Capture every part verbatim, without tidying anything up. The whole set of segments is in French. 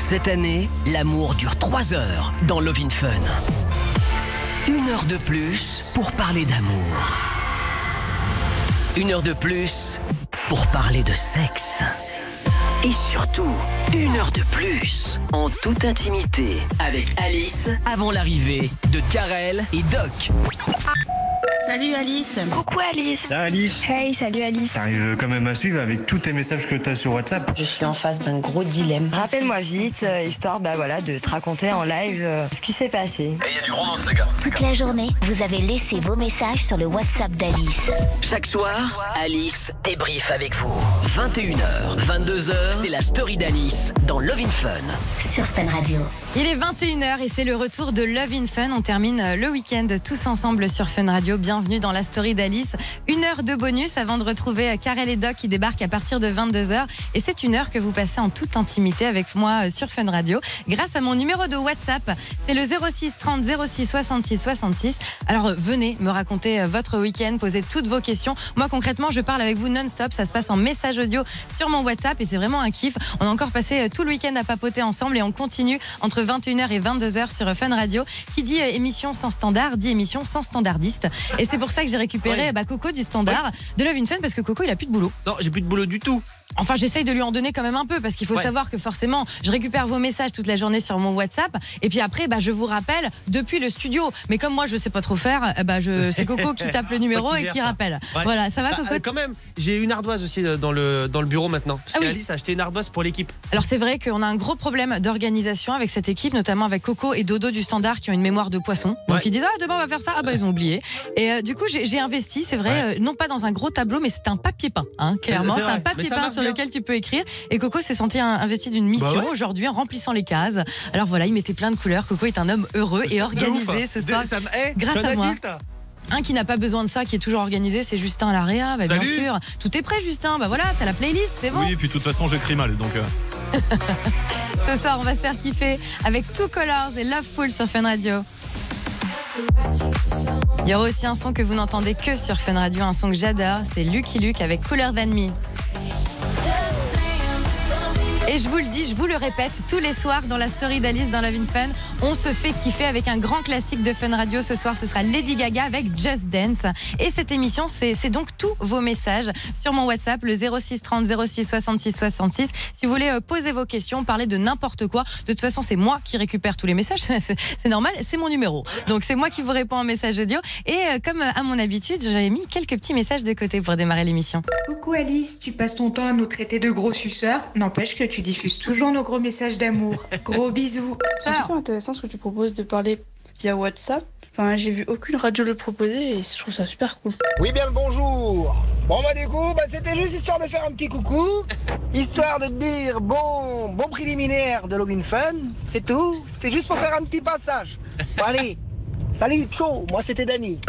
Cette année, l'amour dure trois heures dans Love in Fun. Une heure de plus pour parler d'amour. Une heure de plus pour parler de sexe. Et surtout, une heure de plus en toute intimité avec Alice avant l'arrivée de Karel et Doc. Salut Alice. Coucou Alice. Salut Alice. Hey, salut Alice. T'arrives quand même à suivre avec tous tes messages que t'as sur WhatsApp. Je suis en face d'un gros dilemme. Rappelle-moi vite, euh, histoire bah, voilà, de te raconter en live euh, ce qui s'est passé. Et il y a du gros dos, les gars. Toute la journée, vous avez laissé vos messages sur le WhatsApp d'Alice. Chaque soir, Alice débrief avec vous. vingt et une heures, vingt-deux heures, c'est la story d'Alice dans Love in Fun. Sur Fun Radio. Il est vingt et une heures et c'est le retour de Love in Fun. On termine le week-end tous ensemble sur Fun Radio. Bienvenue dans la story d'Alice. Une heure de bonus avant de retrouver Karel et Doc qui débarquent à partir de vingt-deux heures. Et c'est une heure que vous passez en toute intimité avec moi sur Fun Radio grâce à mon numéro de WhatsApp. C'est le zéro six trente zéro six soixante-six soixante-six. Alors venez me raconter votre week-end, posez toutes vos questions. Moi concrètement, je parle avec vous non-stop. Ça se passe en message audio sur mon WhatsApp et c'est vraiment un kiff. On a encore passé tout le week-end à papoter ensemble et on continue entre vingt et une heures et vingt-deux heures sur Fun Radio. Qui dit émission sans standard dit émission sans standardiste. Et c'est pour ça que j'ai récupéré ouais. bah, Coco du standard ouais. de Love in Fun parce que Coco il a plus de boulot. Non, j'ai plus de boulot du tout. Enfin, j'essaye de lui en donner quand même un peu parce qu'il faut ouais. savoir que forcément, je récupère vos messages toute la journée sur mon WhatsApp et puis après, bah, je vous rappelle depuis le studio. Mais comme moi, je sais pas trop faire, bah, je... c'est Coco qui tape le numéro qui et qui ça. rappelle. Ouais. Voilà, ça va, bah, Coco euh, Quand même, j'ai une ardoise aussi dans le, dans le bureau maintenant. Parce ah, qu'Alice oui. a acheté une ardoise pour l'équipe. Alors c'est vrai qu'on a un gros problème d'organisation avec cette équipe, notamment avec Coco et Dodo du Standard qui ont une mémoire de poisson. Donc ouais. ils disent, ah demain on va faire ça, ah bah ils ont oublié. Et euh, du coup, j'ai, j'ai investi, c'est vrai, ouais. euh, non pas dans un gros tableau, mais c'est un papier peint. Hein, clairement, c'est, c'est un papier peint sur bien. lequel tu peux écrire. Et Coco s'est senti investi d'une mission bah ouais. aujourd'hui en remplissant les cases. Alors voilà, il mettait plein de couleurs. Coco est un homme heureux et organisé ce soir. Ça hey, grâce à moi. Adulte. Un qui n'a pas besoin de ça, qui est toujours organisé, c'est Justin Larrea. Bah, bien sûr. Tout est prêt, Justin. Bah voilà, t'as la playlist, c'est bon. Oui, et puis de toute façon, j'écris mal, donc. Euh... Ce soir, on va se faire kiffer avec Two Colors et Loveful sur Fun Radio. Il y aura aussi un son que vous n'entendez que sur Fun Radio, un son que j'adore, c'est Lucky Luke avec Cooler Than Me. Et je vous le dis, je vous le répète, tous les soirs dans la story d'Alice dans Love in Fun, on se fait kiffer avec un grand classique de Fun Radio. Ce soir, ce sera Lady Gaga avec Just Dance. Et cette émission, c'est, c'est donc tous vos messages sur mon WhatsApp, le zéro six trente zéro six soixante-six soixante-six. Si vous voulez euh, poser vos questions, parler de n'importe quoi, de toute façon, c'est moi qui récupère tous les messages. c'est, c'est normal, c'est mon numéro. Donc, c'est moi qui vous réponds en message audio. Et euh, comme à mon habitude, j'avais mis quelques petits messages de côté pour démarrer l'émission. Coucou Alice, tu passes ton temps à nous traiter de gros suceurs. N'empêche que tu diffuses toujours nos gros messages d'amour. Gros bisous. C'est super intéressant ce que tu proposes de parler via WhatsApp. Enfin, j'ai vu aucune radio le proposer et je trouve ça super cool. Oui, bien le bonjour. Bon, bah, du coup, bah, c'était juste histoire de faire un petit coucou. Histoire de te dire bon, bon préliminaire de Love in Fun. C'est tout. C'était juste pour faire un petit passage. Bon, allez. Salut, ciao, moi c'était Dani.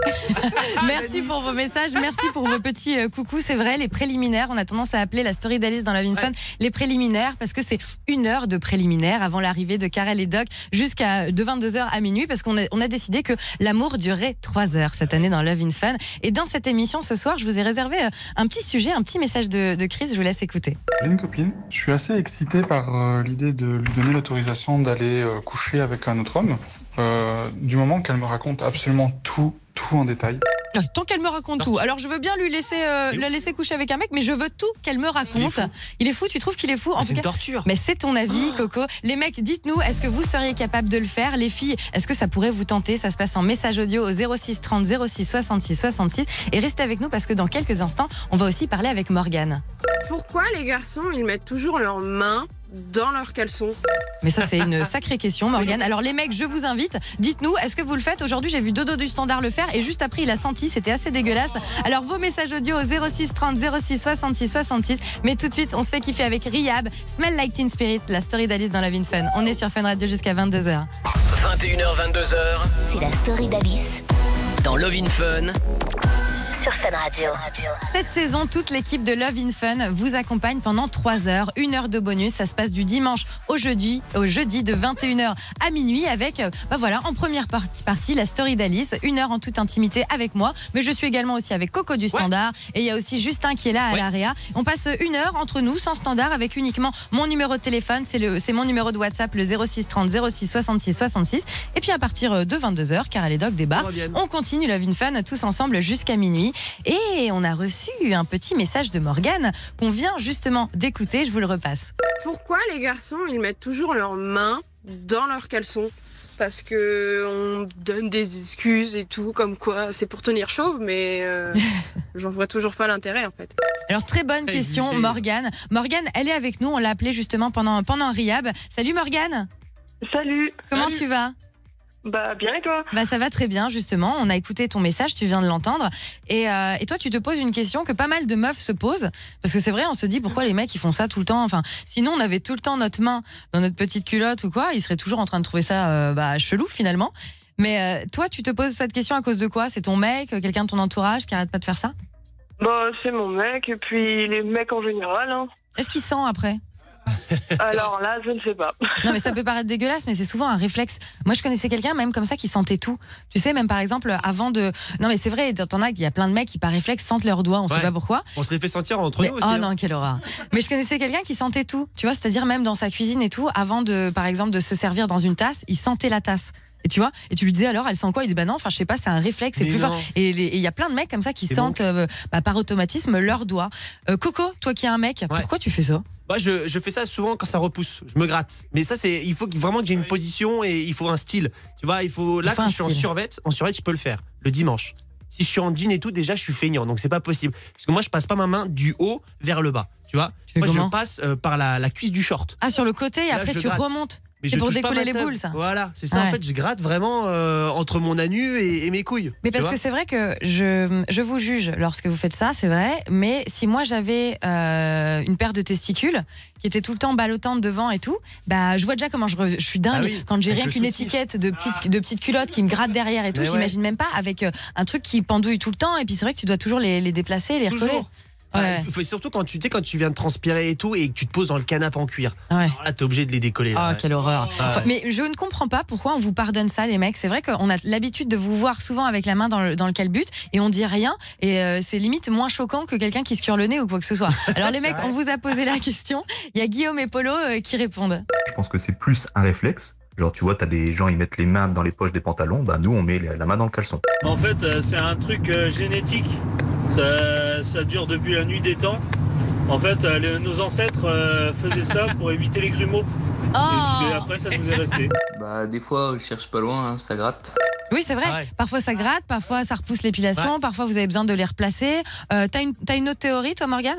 Merci pour vos messages, merci pour vos petits euh, coucous. C'est vrai, les préliminaires, on a tendance à appeler la story d'Alice dans Love in Fun ouais. les préliminaires parce que c'est une heure de préliminaires avant l'arrivée de Karel et Doc jusqu'à de vingt-deux heures à minuit parce qu'on a, on a décidé que l'amour durait trois heures cette année dans Love in Fun. Et dans cette émission ce soir, je vous ai réservé un petit sujet, un petit message de, de Chris, je vous laisse écouter. J'ai une copine, je suis assez excité par euh, l'idée de lui donner l'autorisation d'aller euh, coucher avec un autre homme. Euh, du moment qu'elle me raconte absolument tout, tout en détail. Tant qu'elle me raconte tout. Alors je veux bien lui laisser, euh, la laisser coucher avec un mec, mais je veux tout qu'elle me raconte. Il est fou, il est fou tu trouves qu'il est fou en C'est tout une cas, torture. Mais c'est ton avis, Coco. Les mecs, dites-nous, est-ce que vous seriez capable de le faire? Les filles, est-ce que ça pourrait vous tenter? Ça se passe en message audio au zéro six trente zéro six soixante-six soixante-six. Et restez avec nous parce que dans quelques instants, on va aussi parler avec Morgane. Pourquoi les garçons, ils mettent toujours leurs mains dans leurs caleçons? Mais ça, c'est une sacrée question, Morgane. Alors les mecs, je vous invite, dites-nous, est-ce que vous le faites? Aujourd'hui, j'ai vu Dodo du Standard le faire et juste après, il a senti, c'était assez dégueulasse. Alors vos messages audio au zéro six trente zéro six soixante-six soixante-six. Mais tout de suite, on se fait kiffer avec Rihab, Smell Like Teen Spirit, la story d'Alice dans Love in Fun. On est sur Fun Radio jusqu'à vingt-deux heures. vingt et une heures, vingt-deux heures. C'est la story d'Alice Dans Love in Fun. sur Fun Radio. Cette saison, toute l'équipe de Love in Fun vous accompagne pendant trois heures. Une heure de bonus, ça se passe du dimanche au jeudi, au jeudi de vingt et une heures à minuit avec, bah voilà, en première partie, partie la story d'Alice. Une heure en toute intimité avec moi, mais je suis également aussi avec Coco du Standard. Ouais. Et il y a aussi Justin qui est là à ouais. la Réa. On passe une heure entre nous, sans standard, avec uniquement mon numéro de téléphone. C'est, le, c'est mon numéro de WhatsApp, le zéro six trente zéro six soixante-six soixante-six. Et puis à partir de vingt-deux heures, Carrel et Doc débarquent. On continue Love in Fun tous ensemble jusqu'à minuit. Et on a reçu un petit message de Morgane qu'on vient justement d'écouter. Je vous le repasse. Pourquoi les garçons, ils mettent toujours leurs mains dans leurs caleçons ? Parce que on donne des excuses et tout, comme quoi c'est pour tenir chaud, mais euh, j'en vois toujours pas l'intérêt en fait. Alors très bonne question, Morgane. Morgane, elle est avec nous, on l'a appelée justement pendant, pendant Rihab. Salut Morgane. Salut. Comment Salut. tu vas ? Bah bien et toi ? Bah ça va très bien justement, on a écouté ton message, tu viens de l'entendre et, euh, et toi tu te poses une question que pas mal de meufs se posent parce que c'est vrai, on se dit pourquoi les mecs ils font ça tout le temps, enfin sinon on avait tout le temps notre main dans notre petite culotte ou quoi, ils seraient toujours en train de trouver ça euh, bah, chelou finalement, mais euh, toi tu te poses cette question à cause de quoi ? C'est ton mec, quelqu'un de ton entourage qui arrête pas de faire ça ? Bah c'est mon mec et puis les mecs en général hein. Est-ce qu'il sent après ? Alors là, je ne sais pas. Non mais ça peut paraître dégueulasse, mais c'est souvent un réflexe. Moi je connaissais quelqu'un même comme ça qui sentait tout. Tu sais, même par exemple avant de... Non mais c'est vrai, t'en as, il y a plein de mecs qui par réflexe sentent leurs doigts, on ouais. sait pas pourquoi. On se les fait sentir entre mais, nous aussi. Oh hein. non, quelle horreur. Mais je connaissais quelqu'un qui sentait tout, tu vois, c'est-à-dire même dans sa cuisine et tout, avant de, par exemple, de se servir dans une tasse, il sentait la tasse. Et tu vois, et tu lui disais alors elle sent quoi ? Il dit bah non, enfin je sais pas, c'est un réflexe, c'est mais plus non. fort. Et il y a plein de mecs comme ça qui c'est sentent euh, bah, par automatisme leurs doigts. Euh, Coco, toi qui es un mec, ouais. pourquoi tu fais ça ? Moi, je, je fais ça souvent quand ça repousse. Je me gratte. Mais ça, c'est, il faut vraiment que j'ai une position et il faut un style. Tu vois, il faut. Là, il faut quand je suis style. en survêt, en survêt, je peux le faire. Le dimanche. Si je suis en jean et tout, déjà, je suis feignant. Donc, c'est pas possible. Parce que moi, je passe pas ma main du haut vers le bas. Tu vois, tu moi, je passe euh, par la, la cuisse du short. Ah, sur le côté et là, après, tu gratte. remontes. Mais c'est pour décoller les boules, ça. Voilà, c'est ça. Ouais. En fait, je gratte vraiment euh, entre mon anu et, et mes couilles. Mais parce que c'est vrai que je, je vous juge lorsque vous faites ça, c'est vrai. Mais si moi j'avais euh, une paire de testicules qui était tout le temps ballottante devant et tout, bah je vois déjà comment je, re, je suis dingue ah oui, quand j'ai rien qu'une souci. étiquette de petite ah. de petite culotte qui me gratte derrière et tout. Mais j'imagine ouais. même pas avec euh, un truc qui pendouille tout le temps. Et puis c'est vrai que tu dois toujours les, les déplacer, les toujours. recoller. Ouais. Ah, surtout quand tu, quand tu viens de transpirer et tout et que tu te poses dans le canapé en cuir. Ouais. Alors là, t'es obligé de les décoller. Là, oh, ouais. quelle horreur. Ouais. Enfin, mais je ne comprends pas pourquoi on vous pardonne ça, les mecs. C'est vrai qu'on a l'habitude de vous voir souvent avec la main dans le, dans le calbut et on dit rien. Et euh, c'est limite moins choquant que quelqu'un qui se cure le nez ou quoi que ce soit. Alors, les mecs, vrai. on vous a posé la question. Il y a Guillaume et Polo euh, qui répondent. Je pense que c'est plus un réflexe. Genre, tu vois, t'as des gens, ils mettent les mains dans les poches des pantalons. Bah, nous, on met la main dans le caleçon. En fait, euh, c'est un truc euh, génétique. Ça, ça dure depuis la nuit des temps. En fait, euh, les, nos ancêtres euh, faisaient ça pour éviter les grumeaux. Oh. Et puis après, ça nous est resté. Bah, des fois, je cherche pas loin, hein, ça gratte. Oui, c'est vrai. Ah ouais. Parfois, ça gratte, parfois, ça repousse l'épilation, ouais. parfois, vous avez besoin de les replacer. Euh, t'as une, t'as une autre théorie, toi, Morgane ?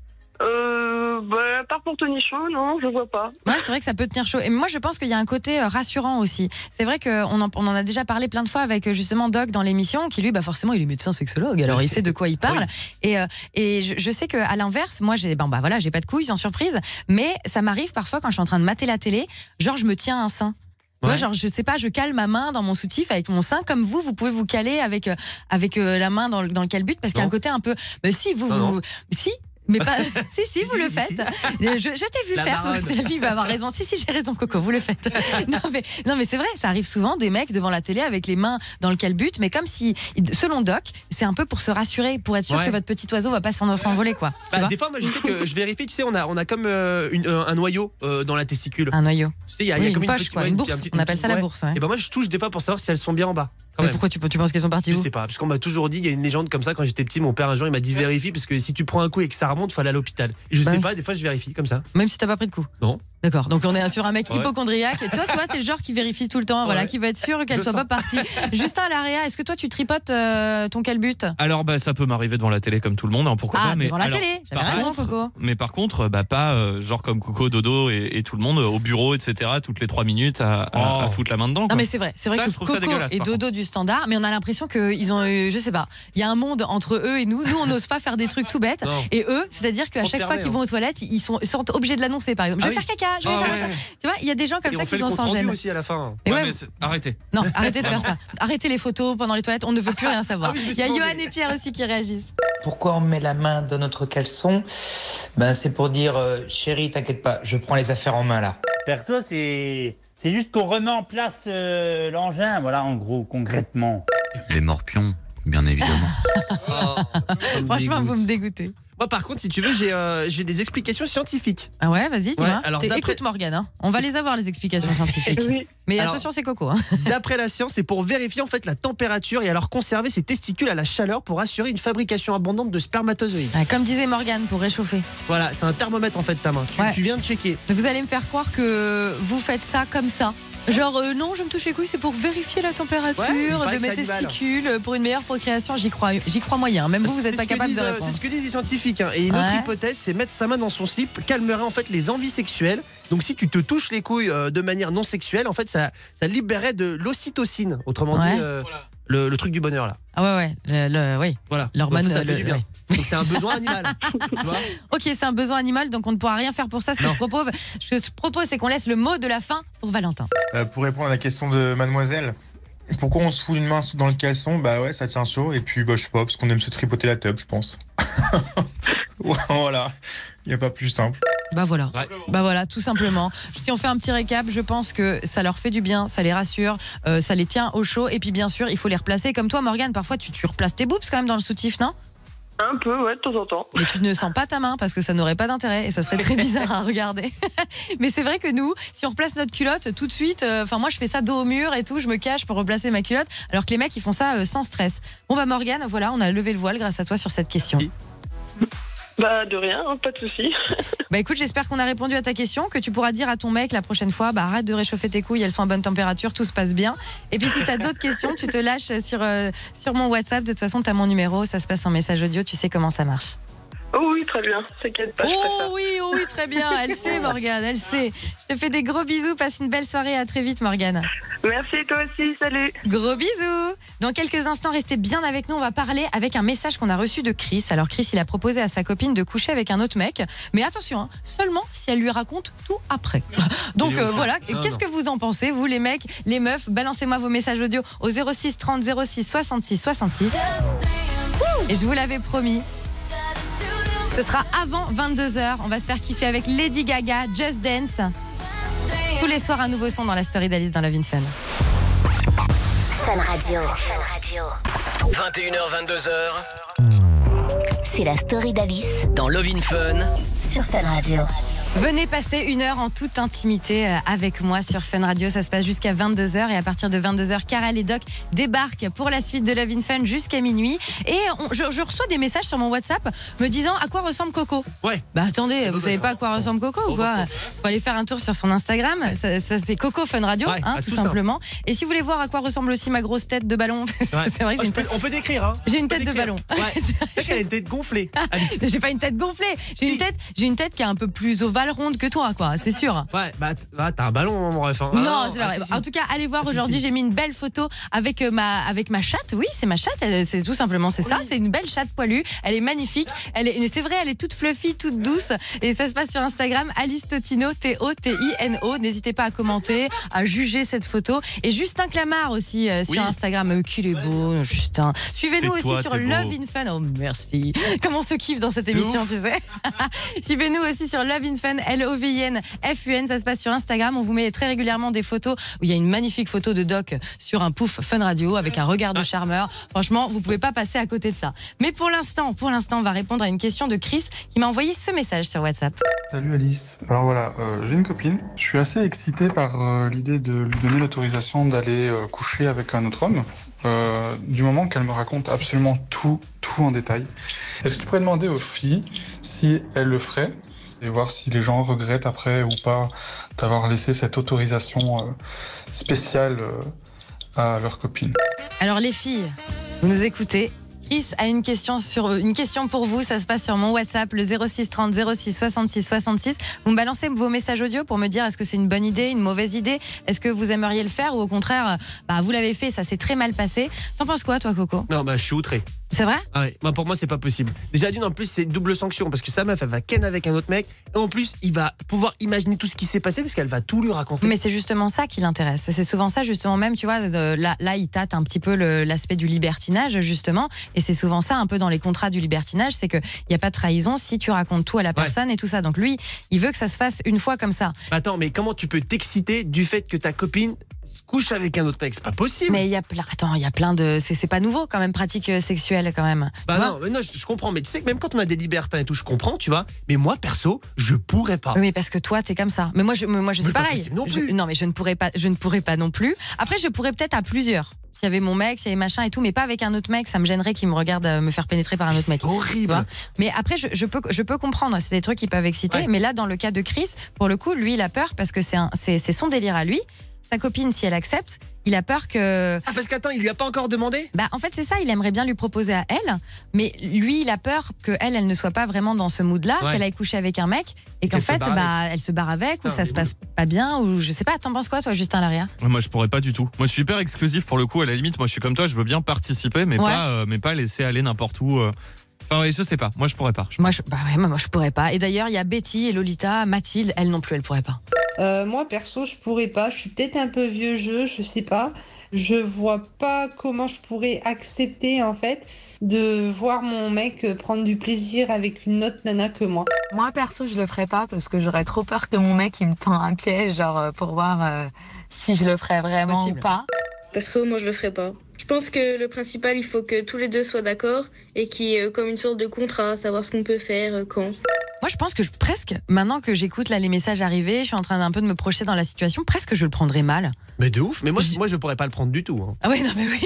Euh, bah, à part pour tenir chaud, non, je vois pas. Ouais, c'est vrai que ça peut tenir chaud. Et moi, je pense qu'il y a un côté euh, rassurant aussi. C'est vrai qu'on en, on en a déjà parlé plein de fois avec justement Doc dans l'émission, qui lui, bah forcément, il est médecin sexologue, alors il sait de quoi il parle. Oui. Et, euh, et je, je sais qu'à l'inverse, moi, j'ai, bon, bah voilà, j'ai pas de couilles, sans surprise, mais ça m'arrive parfois quand je suis en train de mater la télé, genre je me tiens un sein. Ouais. Moi, genre, je sais pas, je cale ma main dans mon soutif avec mon sein, comme vous, vous pouvez vous caler avec, euh, avec euh, la main dans le, dans le calbut, parce qu'il y a un côté un peu. Bah, si, vous. Non, vous non. Si. Mais pas. Si, si, vous si, le faites. Si. Je, je t'ai vu la faire. Baronne. La fille va avoir raison. Si, si, j'ai raison, Coco, vous le faites. Non, mais, non, mais c'est vrai, ça arrive souvent des mecs devant la télé avec les mains dans le calbut, mais comme si, selon Doc, c'est un peu pour se rassurer, pour être sûr ouais. que votre petit oiseau va pas s'en, s'envoler, quoi. Bah, des fois, moi, je sais que je vérifie, tu sais, on a, on a comme euh, une, euh, un noyau euh, dans la testicule. Un noyau. Tu sais, il y a, oui, y a comme une, une, poche, petite, quoi, ouais, une bourse. Une petite, on appelle ça la ouais. bourse. Ouais. Et ben moi, je touche des fois pour savoir si elles sont bien en bas. Mais pourquoi tu, tu penses qu'elles sont parties où ? Je sais pas, parce qu'on m'a toujours dit, il y a une légende comme ça quand j'étais petit, mon père un jour il m'a dit vérifie parce que si tu prends un coup et que ça remonte, il faut aller à l'hôpital. Et je bah sais oui. pas, des fois je vérifie comme ça. Même si t'as pas pris de coup ? Non. D'accord, donc on est sur un mec ouais. hypochondriaque. Et toi, tu vois, t'es le genre qui vérifie tout le temps, ouais. voilà, qui va être sûr qu'elle je soit sens. pas partie. Justin Laréa, est-ce que toi tu tripotes euh, ton calbut ? Alors bah ça peut m'arriver devant la télé comme tout le monde, hein, pourquoi ah, pas. Mais devant la alors, télé, j'avais raison, contre, Coco. Mais par contre, bah pas euh, genre comme Coco, Dodo et, et tout le monde au bureau, et cetera. Toutes les trois minutes à, à, oh. à foutre la main dedans. Quoi. Non mais c'est vrai, c'est vrai ça, que Coco et Dodo du Standard, mais on a l'impression qu'ils ont, eu, je sais pas, il y a un monde entre eux et nous. Nous, on n'ose pas faire des trucs tout bêtes. Non. Et eux, c'est-à-dire qu'à chaque fois qu'ils vont aux toilettes, ils sont, ils sont obligés de l'annoncer. Par exemple, je vais ah faire oui. caca. je vais Ah faire ouais. machin. Tu vois, il y a des gens comme Et ça on fait qui le sont compte sans rendu gêne. aussi à la fin. Mais Ouais, ouais, mais c'est- arrêtez. non, arrêtez de faire ça. Arrêtez les photos pendant les toilettes, on ne veut plus rien savoir. Ah oui, je me Il suis y a demandé. Johan et Pierre aussi qui réagissent. Pourquoi on met la main dans notre caleçon? Ben, c'est pour dire euh, chérie, t'inquiète pas, je prends les affaires en main là. Perso, c'est c'est juste qu'on remet en place euh, l'engin, voilà, en gros, concrètement. Les morpions, bien évidemment. Franchement, vous me dégoûtez. Moi, par contre, si tu veux, j'ai euh, j'ai des explications scientifiques. Ah ouais, vas-y, dis-moi. Ouais, alors, T'es- d'après- Écoute Morgane, hein. On va les avoir les explications scientifiques. Oui. Mais Alors- attention, c'est Coco. Hein. D'après la science, c'est pour vérifier en fait la température et alors conserver ses testicules à la chaleur pour assurer une fabrication abondante de spermatozoïdes. Ah, comme disait Morgane, pour réchauffer. Voilà, c'est un thermomètre en fait ta main. Tu, Ouais. tu viens de checker. Vous allez me faire croire que vous faites ça comme ça. Genre, euh, non, je me touche les couilles, c'est pour vérifier la température Ouais, il paraît de que mes c'est animal. testicules euh, pour une meilleure procréation. J'y crois, j'y crois moyen. Même vous, vous C'est n'êtes ce pas que capable disent, de euh, répondre. C'est ce que disent les scientifiques. hein. Et une autre Ouais. hypothèse, c'est mettre sa main dans son slip calmerait en fait les envies sexuelles. Donc si tu te touches les couilles euh, de manière non sexuelle, en fait, ça, ça libérait de l'ocytocine. Autrement Ouais. dit, euh, le, le truc du bonheur là. Ah ouais, ouais, le, le- oui. Voilà. L'hormone, Donc, ça le- fait du bien. ouais. Donc c'est un besoin animal. Tu vois. Ok, c'est un besoin animal, donc on ne pourra rien faire pour ça. Ce que Non. je propose, ce que je propose, c'est qu'on laisse le mot de la fin pour Valentin. Euh, pour répondre à la question de mademoiselle, pourquoi on se fout une main dans le caleçon? Bah ouais, ça tient chaud. Et puis, bah, je sais pas, parce qu'on aime se tripoter la teub, je pense. Voilà, il n'y a pas plus simple. Bah voilà. Bah voilà, tout simplement. Si on fait un petit récap, je pense que ça leur fait du bien, ça les rassure, euh, ça les tient au chaud. Et puis bien sûr, il faut les replacer. Comme toi, Morgane, parfois tu, tu replaces tes boobs quand même dans le soutif, non? Un peu, ouais, de temps en temps. Mais tu ne sens pas ta main parce que ça n'aurait pas d'intérêt et ça serait très bizarre à regarder. Mais c'est vrai que nous, si on replace notre culotte tout de suite, enfin moi je fais ça dos au mur et tout, je me cache pour replacer ma culotte, alors que les mecs ils font ça euh, sans stress. Bon bah Morgane, voilà, on a levé le voile grâce à toi sur cette question. Bah, de rien, hein, pas de souci. Bah écoute, j'espère qu'on a répondu à ta question, que tu pourras dire à ton mec la prochaine fois, bah arrête de réchauffer tes couilles, elles sont à bonne température, tout se passe bien. Et puis si t'as d'autres questions, tu te lâches sur, euh, sur mon WhatsApp. De toute façon, t'as mon numéro, ça se passe en message audio, tu sais comment ça marche. Oh oui, très bien, t'inquiète pas, je ferai ça. Oh oui, oh oui, très bien, elle sait Morgane, elle sait. Je te fais des gros bisous, passe une belle soirée, à très vite Morgane. Merci, toi aussi, salut. Gros bisous. Dans quelques instants, restez bien avec nous, on va parler avec un message qu'on a reçu de Chris. Alors Chris, il a proposé à sa copine de coucher avec un autre mec, mais attention, hein, seulement si elle lui raconte tout après. Donc Il est euh, ouf. voilà, Non, qu'est-ce non. que vous en pensez, vous les mecs, les meufs? Balancez-moi vos messages audio au zéro six trente zéro six soixante-six soixante-six. Et je vous l'avais promis, ce sera avant vingt-deux heures. On va se faire kiffer avec Lady Gaga, Just Dance. Tous les soirs, un nouveau son dans la story d'Alice dans Love in Fun. Fun Radio. vingt et une heures, vingt-deux heures. C'est la story d'Alice Dans Love in Fun. sur Fun Radio. Venez passer une heure en toute intimité euh, avec moi sur Fun Radio. Ça se passe jusqu'à vingt-deux heures et à partir de vingt-deux heures, Karel et Doc débarquent pour la suite de Love in Fun jusqu'à minuit. Et on- je, je reçois des messages sur mon WhatsApp me disant à quoi ressemble Coco. Ouais. Bah attendez, vous savez pas à quoi ressemble Coco ou quoi? Faut aller faire un tour sur son Instagram. Ça, ça, c'est Coco Fun Radio, Ouais, hein, bah, tout tout ça. simplement. Et si vous voulez voir à quoi ressemble aussi ma grosse tête de ballon, c'est vrai que Ah, j'ai je une peux- tête, on peut décrire. Hein. j'ai une On peut tête de décrire. ballon. Ouais. C'est vrai qu'elle a une tête gonflée. Alice. J'ai pas une tête gonflée. J'ai une tête, j'ai une tête qui est un peu plus ovale ronde que toi, quoi. C'est sûr. Ouais, bah, t- bah, t'as un ballon, mon ref. hein. Ah, Non, c'est pas ah, vrai. si, si. En tout cas, allez voir Ah, si, aujourd'hui. si. J'ai mis une belle photo avec euh, ma avec ma chatte. Oui, c'est ma chatte. Elle- C'est tout simplement c'est ça. C'est une belle chatte poilue. Elle est magnifique. Elle est, mais c'est vrai, elle est toute fluffy, toute douce. Et ça se passe sur Instagram. Alice Totino, T O T I N O. N'hésitez pas à commenter, à juger cette photo. Et Justin Clamart aussi euh, sur Oui. Instagram. Euh, qu'il est beau, Justin. Suivez-nous C'est aussi toi, sur t'es beau. Love in Fun. Oh merci. Comment on se kiffe dans cette émission, tu sais. Suivez-nous aussi sur Love in Fun, L O V I N F U N. Ça se passe sur Instagram. On vous met très régulièrement des photos où il y a une magnifique photo de Doc sur un pouf Fun Radio avec un regard de charmeur. Franchement, vous pouvez pas passer à côté de ça. Mais pour l'instant, pour l'instant, on va répondre à une question de Chris qui m'a envoyé ce message sur WhatsApp. Salut Alice. Alors voilà, euh, j'ai une copine. Je suis assez excité par euh, l'idée de lui donner l'autorisation d'aller euh, coucher avec un autre homme. Euh, du moment qu'elle me raconte absolument tout, tout en détail. Est-ce que tu pourrais demander aux filles si elles le feraient et voir si les gens regrettent après ou pas d'avoir laissé cette autorisation euh, spéciale euh, à leur copine? Alors les filles, vous nous écoutez. Chris a une question, sur, une question pour vous, ça se passe sur mon WhatsApp, le zéro six trente zéro six soixante-six soixante-six. Vous me balancez vos messages audio pour me dire est-ce que c'est une bonne idée, une mauvaise idée, est-ce que vous aimeriez le faire ou au contraire, bah, vous l'avez fait, ça s'est très mal passé. T'en penses quoi toi Coco? Non, bah, je suis outré. C'est vrai? Ah ouais, moi, pour moi c'est pas possible. Déjà d'une en plus c'est double sanction parce que sa meuf elle va ken avec un autre mec et en plus il va pouvoir imaginer tout ce qui s'est passé parce qu'elle va tout lui raconter. Mais c'est justement ça qui l'intéresse. C'est souvent ça justement même tu vois de, là, là il tâte un petit peu le, l'aspect du libertinage justement et c'est souvent ça un peu dans les contrats du libertinage, c'est que il y a pas de trahison si tu racontes tout à la personne ouais. et tout ça. Donc lui il veut que ça se fasse une fois comme ça. Attends mais comment tu peux t'exciter du fait que ta copine se couche avec un autre mec? C'est pas possible. Mais il y a plein attends il y a plein de c'est, c'est pas nouveau quand même pratique sexuelle quand même. Bah non, mais non je, je comprends mais tu sais que même quand on a des libertins et tout je comprends tu vois mais moi perso je pourrais pas. Oui, mais parce que toi t'es comme ça. Mais moi je moi je suis pareil. Non, je, non mais je ne pourrais pas je ne pourrais pas non plus. Après je pourrais peut-être à plusieurs. S'il y avait mon mec, s'il y avait machin et tout, mais pas avec un autre mec, ça me gênerait qu'il me regarde me faire pénétrer par un autre mec. C'est horrible. Mais après, je, je, peux, je peux comprendre, c'est des trucs qui peuvent exciter. Ouais. Mais là, dans le cas de Chris, pour le coup, lui, il a peur parce que c'est, un, c'est, c'est son délire à lui. Sa copine, si elle accepte, il a peur que... Ah, parce qu'attends, il lui a pas encore demandé ? Bah, en fait, c'est ça, il aimerait bien lui proposer à elle, mais lui, il a peur qu'elle, elle ne soit pas vraiment dans ce mood-là, ouais. qu'elle aille coucher avec un mec, et qu'en fait, bah, elle se barre avec, ou non, ça se passe bon. pas bien, ou je sais pas, t'en penses quoi, toi, Justin Laria ? Moi, je pourrais pas du tout. Moi, je suis hyper exclusif pour le coup, à la limite, moi, je suis comme toi, je veux bien participer, mais, ouais. pas, euh, mais pas laisser aller n'importe où... Euh... Enfin, ouais, je sais pas, moi je pourrais pas. Je moi, je, bah ouais, moi je pourrais pas. Et d'ailleurs, il y a Betty et Lolita, Mathilde, elles non plus, elles pourraient pas. Euh, moi perso, je pourrais pas. Je suis peut-être un peu vieux jeu, je sais pas. Je vois pas comment je pourrais accepter en fait de voir mon mec prendre du plaisir avec une autre nana que moi. Moi perso, je le ferais pas parce que j'aurais trop peur que mon mec il me tend un piège, genre pour voir euh, si je le ferais vraiment Possible. ou pas. Perso, moi je le ferais pas. Je pense que le principal, il faut que tous les deux soient d'accord et qu'il y ait comme une sorte de contrat, savoir ce qu'on peut faire, quand. Moi, je pense que je, presque, maintenant que j'écoute là les messages arriver, je suis en train d'un peu de me projeter dans la situation, presque je le prendrais mal. Mais de ouf, mais moi je, moi je pourrais pas le prendre du tout. Hein. Ah oui, non mais oui.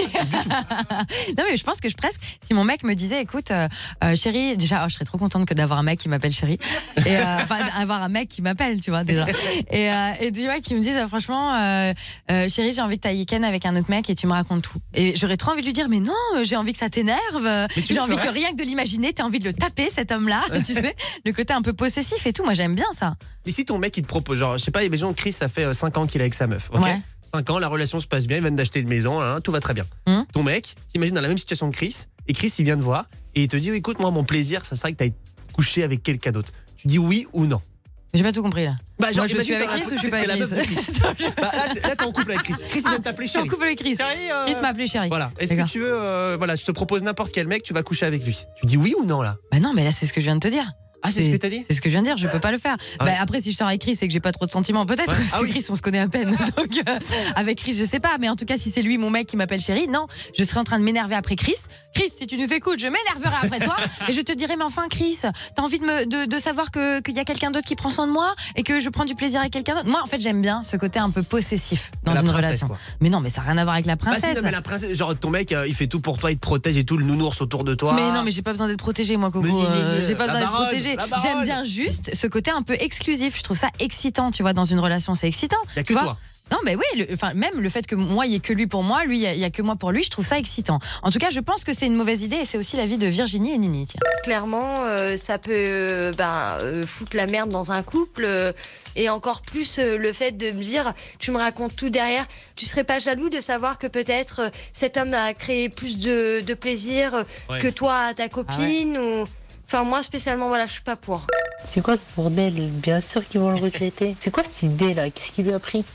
Non mais je pense que je presque, si mon mec me disait, écoute, euh, euh, chérie, déjà, oh, je serais trop contente que d'avoir un mec qui m'appelle chérie, et euh, enfin avoir un mec qui m'appelle, tu vois déjà, et, euh, et tu vois qui me dise, euh, franchement, euh, euh, chérie, j'ai envie que t'ailles ken avec un autre mec et tu me racontes tout. Et j'aurais trop envie de lui dire, mais non, j'ai envie que ça t'énerve, j'ai envie que rien que de l'imaginer, t'as envie de le taper cet homme-là, tu sais, le côté un peu possessif et tout. Moi j'aime bien ça. Et si ton mec il te propose, genre, je sais pas, imagine Chris, ça fait cinq ans qu'il est avec sa meuf, ok ouais. cinq ans, la relation se passe bien, ils viennent d'acheter une maison, hein, tout va très bien. Mmh. Ton mec, t'imagines dans la même situation que Chris, et Chris il vient te voir, et il te dit, écoute, moi mon plaisir, ça serait que t'ailles coucher avec quelqu'un d'autre. Tu dis oui ou non? J'ai pas tout compris là. Bah, genre, moi, je suis avec Chris ou je suis pas avec Chris, Chris. Bah, là, là t'es en couple avec Chris. Chris il vient de t'appeler chérie. Je suis en couple avec Chris. Chérie, euh... Chris m'a appelé chérie. Voilà. Est-ce D'accord. que tu veux, euh, voilà, je te propose n'importe quel mec, tu vas coucher avec lui. Tu dis oui ou non là? Bah non, mais là c'est ce que je viens de te dire. Ah, c'est, c'est ce que t'as dit? C'est ce que je viens de dire, je peux pas le faire. Ah ouais. Bah, après, si je sors avec Chris et que j'ai pas trop de sentiments, peut-être. Ouais. Parce ah que oui. Chris, on se connaît à peine. Donc, euh, avec Chris, je sais pas. Mais en tout cas, si c'est lui, mon mec, qui m'appelle chérie, non, je serais en train de m'énerver après Chris. Chris, si tu nous écoutes, je m'énerverai après toi. Et je te dirai, mais enfin, Chris, t'as envie de, me, de, de savoir que, qu'il y a quelqu'un d'autre qui prend soin de moi et que je prends du plaisir avec quelqu'un d'autre. Moi, en fait, j'aime bien ce côté un peu possessif dans la une princesse, relation. Quoi. Mais non, mais ça n'a rien à voir avec la princesse. Bah, si, non, mais la princesse, genre ton mec, euh, il fait tout pour toi, il te protège et tout, le nounours autour de toi. Mais non, mais j'ai pas besoin d'être protégée, moi, Coco. Euh, j'ai pas besoin d'être protégée. J'aime bien juste ce côté un peu exclusif. Je trouve ça excitant, tu vois, dans une relation, c'est excitant. Il y a que tu toi. Vois non, mais oui, le, enfin, même le fait que moi, il n'y ait que lui pour moi, lui, il n'y a, a que moi pour lui, je trouve ça excitant. En tout cas, je pense que c'est une mauvaise idée et c'est aussi l'avis de Virginie et Nini. Tiens. Clairement, euh, ça peut euh, ben, euh, foutre la merde dans un couple euh, et encore plus euh, le fait de me dire, tu me racontes tout derrière, tu serais pas jaloux de savoir que peut-être euh, cet homme a créé plus de, de plaisir euh, ouais. que toi à ta copine ah ouais. ou... Enfin, moi, spécialement, voilà, je suis pas pour. C'est quoi ce bordel? Bien sûr qu'ils vont le regretter. C'est quoi cette idée-là? Qu'est-ce qu'il lui a pris?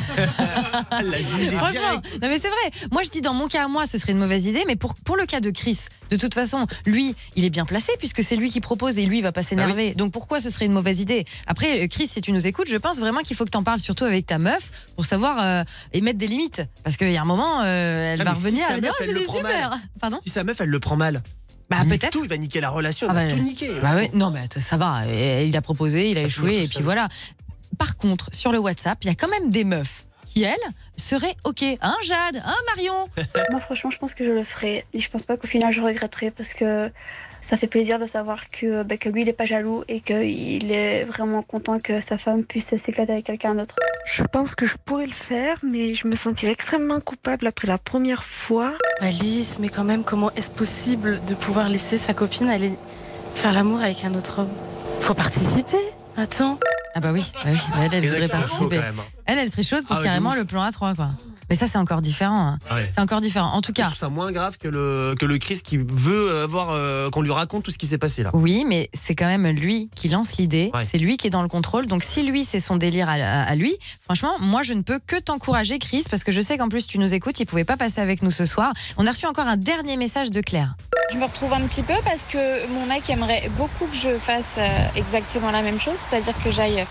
La jugée direct. Non, mais c'est vrai. Moi, je dis, dans mon cas à moi, ce serait une mauvaise idée. Mais pour, pour le cas de Chris, de toute façon, lui, il est bien placé puisque c'est lui qui propose et lui, il va pas s'énerver. Ah oui. Donc, pourquoi ce serait une mauvaise idée? Après, Chris, si tu nous écoutes, je pense vraiment qu'il faut que t'en parles surtout avec ta meuf pour savoir euh, et mettre des limites. Parce qu'il y a un moment, euh, elle ah, va revenir, si elle va dire, oh, c'était super. Mal. Pardon? Si sa meuf, elle le prend mal. Bah, il peut-être. Tout, il va niquer la relation, il ah va bah, tout niquer. Bah ouais, non, mais ça va. Il a proposé, il a échoué, et puis voilà. Par contre, sur le WhatsApp, il y a quand même des meufs qui, elles, seraient OK. Hein, Jade? Hein, Marion? Moi, franchement, je pense que je le ferai. Et je pense pas qu'au final, je regretterai parce que ça fait plaisir de savoir que, bah, que lui, il est pas jaloux et qu'il est vraiment content que sa femme puisse s'éclater avec quelqu'un d'autre. Je pense que je pourrais le faire, mais je me sentirais extrêmement coupable après la première fois. Alice, mais quand même, comment est-ce possible de pouvoir laisser sa copine aller faire l'amour avec un autre homme? Faut participer. Attends. Ah bah oui, bah oui. Bah elle, elle voudrait participer. Elle, elle serait chaude pour ah, carrément le plan A trois, quoi. Mais ça, c'est encore différent. Hein. Ouais. C'est encore différent. En tout cas. Je trouve ça moins grave que le, que le Chris qui veut avoir, euh, qu'on lui raconte tout ce qui s'est passé là. Oui, mais c'est quand même lui qui lance l'idée. Ouais. C'est lui qui est dans le contrôle. Donc si lui, c'est son délire à, à, à lui, franchement, moi, je ne peux que t'encourager, Chris, parce que je sais qu'en plus, tu nous écoutes. Il ne pouvait pas passer avec nous ce soir. On a reçu encore un dernier message de Claire. Je me retrouve un petit peu parce que mon mec aimerait beaucoup que je fasse exactement la même chose, c'est-à-dire que j'aille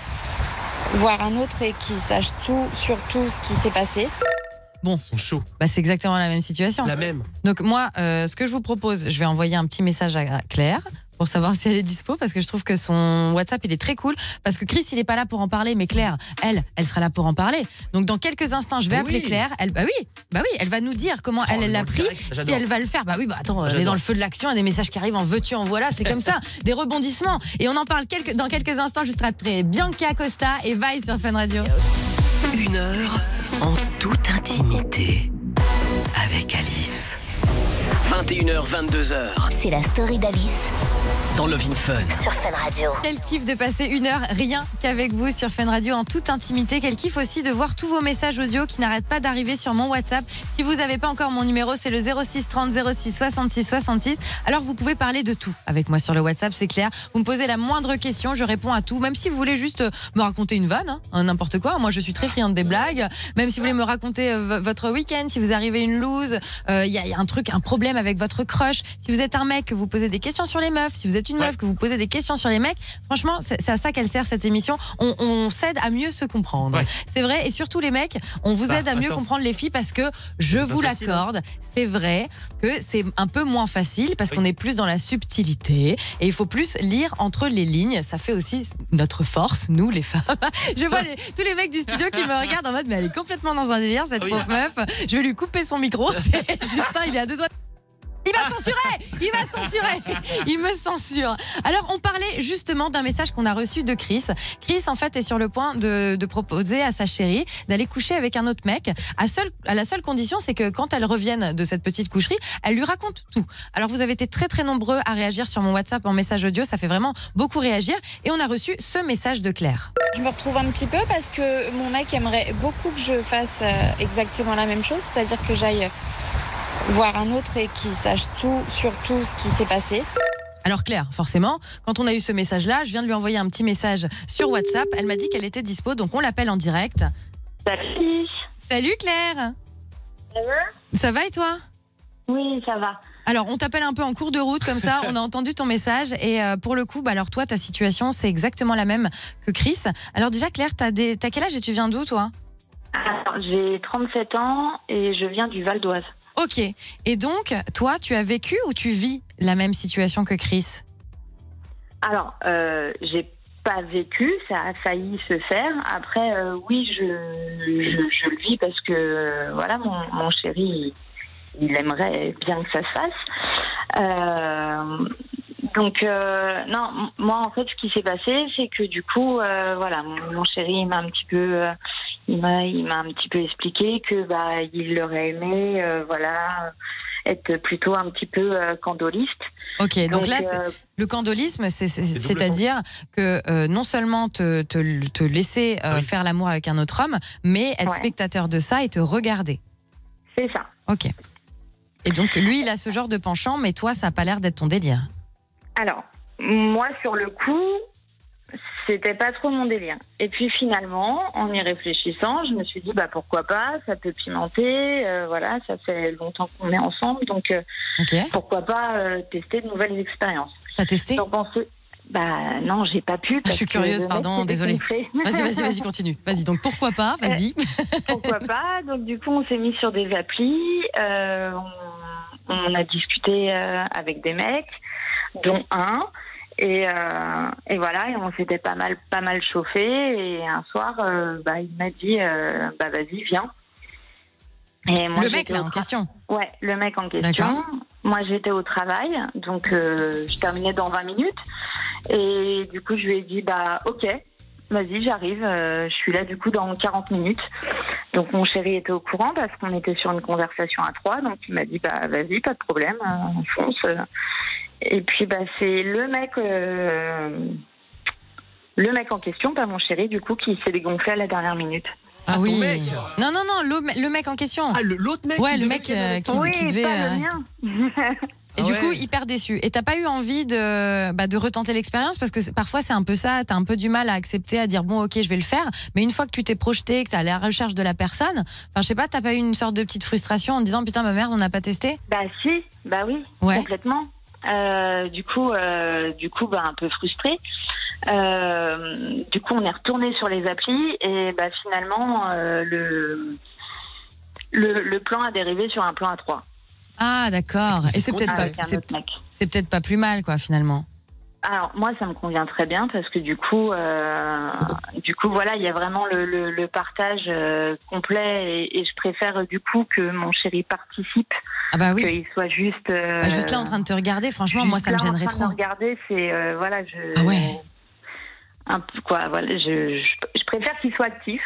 voir un autre et qu'il sache tout sur tout ce qui s'est passé. Bon, ils sont chauds. Bah, c'est exactement la même situation. La même. Donc moi, euh, ce que je vous propose, je vais envoyer un petit message à Claire pour savoir si elle est dispo, parce que je trouve que son WhatsApp, il est très cool, parce que Chris, il est pas là pour en parler, mais Claire, elle, elle sera là pour en parler. Donc dans quelques instants, je vais oui. appeler Claire. Elle, bah oui, bah oui, elle va nous dire comment oh, elle, elle l'a pris, direct, si elle va le faire. Bah oui, bah attends, on est dans le feu de l'action, il y a des messages qui arrivent en veux-tu, en voilà, c'est comme ça, des rebondissements. Et on en parle quelques, dans quelques instants, juste après Bianca Costa et Vice sur Fun Radio. Une heure en toute intimité avec Alice. vingt et une heures, vingt-deux heures. C'est la story d'Alice. Dans Love in Fun. Sur Fun Radio. Quel kiff de passer une heure rien qu'avec vous sur Fun Radio en toute intimité. Quel kiff aussi de voir tous vos messages audio qui n'arrêtent pas d'arriver sur mon WhatsApp. Si vous n'avez pas encore mon numéro, c'est le zéro six trente zéro six soixante-six soixante-six. Alors vous pouvez parler de tout avec moi sur le WhatsApp, c'est clair. Vous me posez la moindre question, je réponds à tout. Même si vous voulez juste me raconter une vanne, hein, n'importe quoi. Moi, je suis très friande des blagues. Même si vous voulez me raconter euh, votre week-end, si vous arrivez une loose, il euh, y, y a un truc, un problème avec votre crush. Si vous êtes un mec, que vous posez des questions sur les meufs. Si vous êtes une meuf, que vous posez des questions sur les mecs. Franchement, c'est à ça qu'elle sert cette émission. On, on s'aide à mieux se comprendre. Ouais. C'est vrai. Et surtout les mecs, on vous bah, aide à mieux attends. comprendre les filles parce que je vous l'accorde, hein. C'est vrai que c'est un peu moins facile parce oui. qu'on est plus dans la subtilité et il faut plus lire entre les lignes. Ça fait aussi notre force, nous les femmes. Je vois les, tous les mecs du studio qui me regardent en mode mais elle est complètement dans un délire cette oui. pauvre meuf. Je vais lui couper son micro. Justin, il est à deux doigts. Il m'a censuré, il m'a censuré, il me censure. Alors on parlait justement d'un message qu'on a reçu de Chris. Chris en fait est sur le point de, de proposer à sa chérie d'aller coucher avec un autre mec. À, seul, à la seule condition, c'est que quand elle revienne de cette petite coucherie, elle lui raconte tout. Alors vous avez été très très nombreux à réagir sur mon WhatsApp en message audio, ça fait vraiment beaucoup réagir. Et on a reçu ce message de Claire. Je me retrouve un petit peu parce que mon mec aimerait beaucoup que je fasse exactement la même chose, c'est-à-dire que j'aille voir un autre et qu'il sache tout sur tout ce qui s'est passé. Alors Claire, forcément, quand on a eu ce message-là, je viens de lui envoyer un petit message sur WhatsApp. Elle m'a dit qu'elle était dispo, donc on l'appelle en direct. Salut. Salut Claire. Ça va ? Ça va et toi ? Oui, ça va. Alors, on t'appelle un peu en cours de route, comme ça, on a entendu ton message. Et euh, pour le coup, bah, alors toi, ta situation, c'est exactement la même que Chris. Alors déjà, Claire, t'as, des... t'as quel âge et tu viens d'où, toi ? Alors, j'ai trente-sept ans et je viens du Val d'Oise. Ok. Et donc, toi, tu as vécu ou tu vis la même situation que Chris ? Alors, euh, j'ai pas vécu, ça a failli se faire. Après, euh, oui, je, je, je le vis parce que, euh, voilà, mon, mon chéri, il, il aimerait bien que ça se fasse. Euh, donc, euh, non, moi, en fait, ce qui s'est passé, c'est que du coup, euh, voilà, mon, mon chéri, il m'a un petit peu... Euh, Il m'a, il m'a un petit peu expliqué que bah il aurait aimé, euh, voilà, être plutôt un petit peu euh, candoliste. Ok, donc, donc là, euh, le candolisme, c'est, c'est, c'est c'est-à-dire que euh, non seulement te, te, te laisser euh, oui. faire l'amour avec un autre homme, mais être ouais. spectateur de ça et te regarder. C'est ça. Ok. Et donc lui, il a ce genre de penchant, mais toi, ça n'a pas l'air d'être ton délire. Alors, moi, sur le coup, c'était pas trop mon délire. Et puis finalement, en y réfléchissant, je me suis dit bah pourquoi pas, ça peut pimenter, euh, voilà, ça fait longtemps qu'on est ensemble, donc euh, okay. pourquoi pas euh, tester de nouvelles expériences. T'as testé ? Donc on se... Bah non, j'ai pas pu. Parce je suis curieuse, pardon, désolée. Vas-y, vas-y, vas-y, continue. Vas-y, donc pourquoi pas, vas-y. Euh, pourquoi pas, donc du coup on s'est mis sur des applis, euh, on, on a discuté euh, avec des mecs, dont un. Et, euh, et voilà, et on s'était pas mal, pas mal chauffé. Et un soir, euh, bah, il m'a dit, euh, bah vas-y, viens. Et moi, le mec là, en tra- question. Ouais, le mec en question. D'accord. Moi, j'étais au travail, donc euh, je terminais dans vingt minutes. Et du coup, je lui ai dit, bah ok, vas-y, j'arrive. Euh, je suis là du coup dans quarante minutes. Donc mon chéri était au courant parce qu'on était sur une conversation à trois. Donc il m'a dit, bah vas-y, pas de problème, on fonce. Et puis bah c'est le mec, euh, le mec en question, pas mon chéri, du coup, qui s'est dégonflé à la dernière minute. Ah, ah oui. ton mec. Non, non, non, le, le mec en question. Ah, le- l'autre mec Ouais, qui le devait mec être euh, avec qui, toi. qui devait. pas euh, le mien. Et Ah du ouais. coup, hyper déçu. Et t'as pas eu envie de, bah, de retenter l'expérience parce que c'est- parfois c'est un peu ça, t'as un peu du mal à accepter, à dire bon ok je vais le faire, mais une fois que tu t'es projeté, que t'es à la recherche de la personne, enfin je sais pas, t'as pas eu une sorte de petite frustration en te disant putain ma merde on n'a pas testé? Bah si, bah oui, Ouais. complètement. Euh, du coup, euh, du coup, bah un peu frustrée. Euh, du coup, on est retourné sur les applis et bah finalement euh, le, le le plan a dérivé sur un plan à trois. Ah d'accord. Et c'est peut-être pas, Avec un c'est, autre mec. c'est peut-être pas plus mal quoi finalement. Alors moi, ça me convient très bien parce que du coup, euh, du coup, voilà, il y a vraiment le, le, le partage euh, complet et, et je préfère euh, du coup que mon chéri participe, Ah bah oui. qu'il soit juste, euh, Bah, juste là en train de te regarder, franchement moi juste ça me là, gênerait en train trop. de me regarder, c'est euh, voilà, je. Ah ouais. Un peu quoi, voilà, je, je, je préfère qu'il soit actif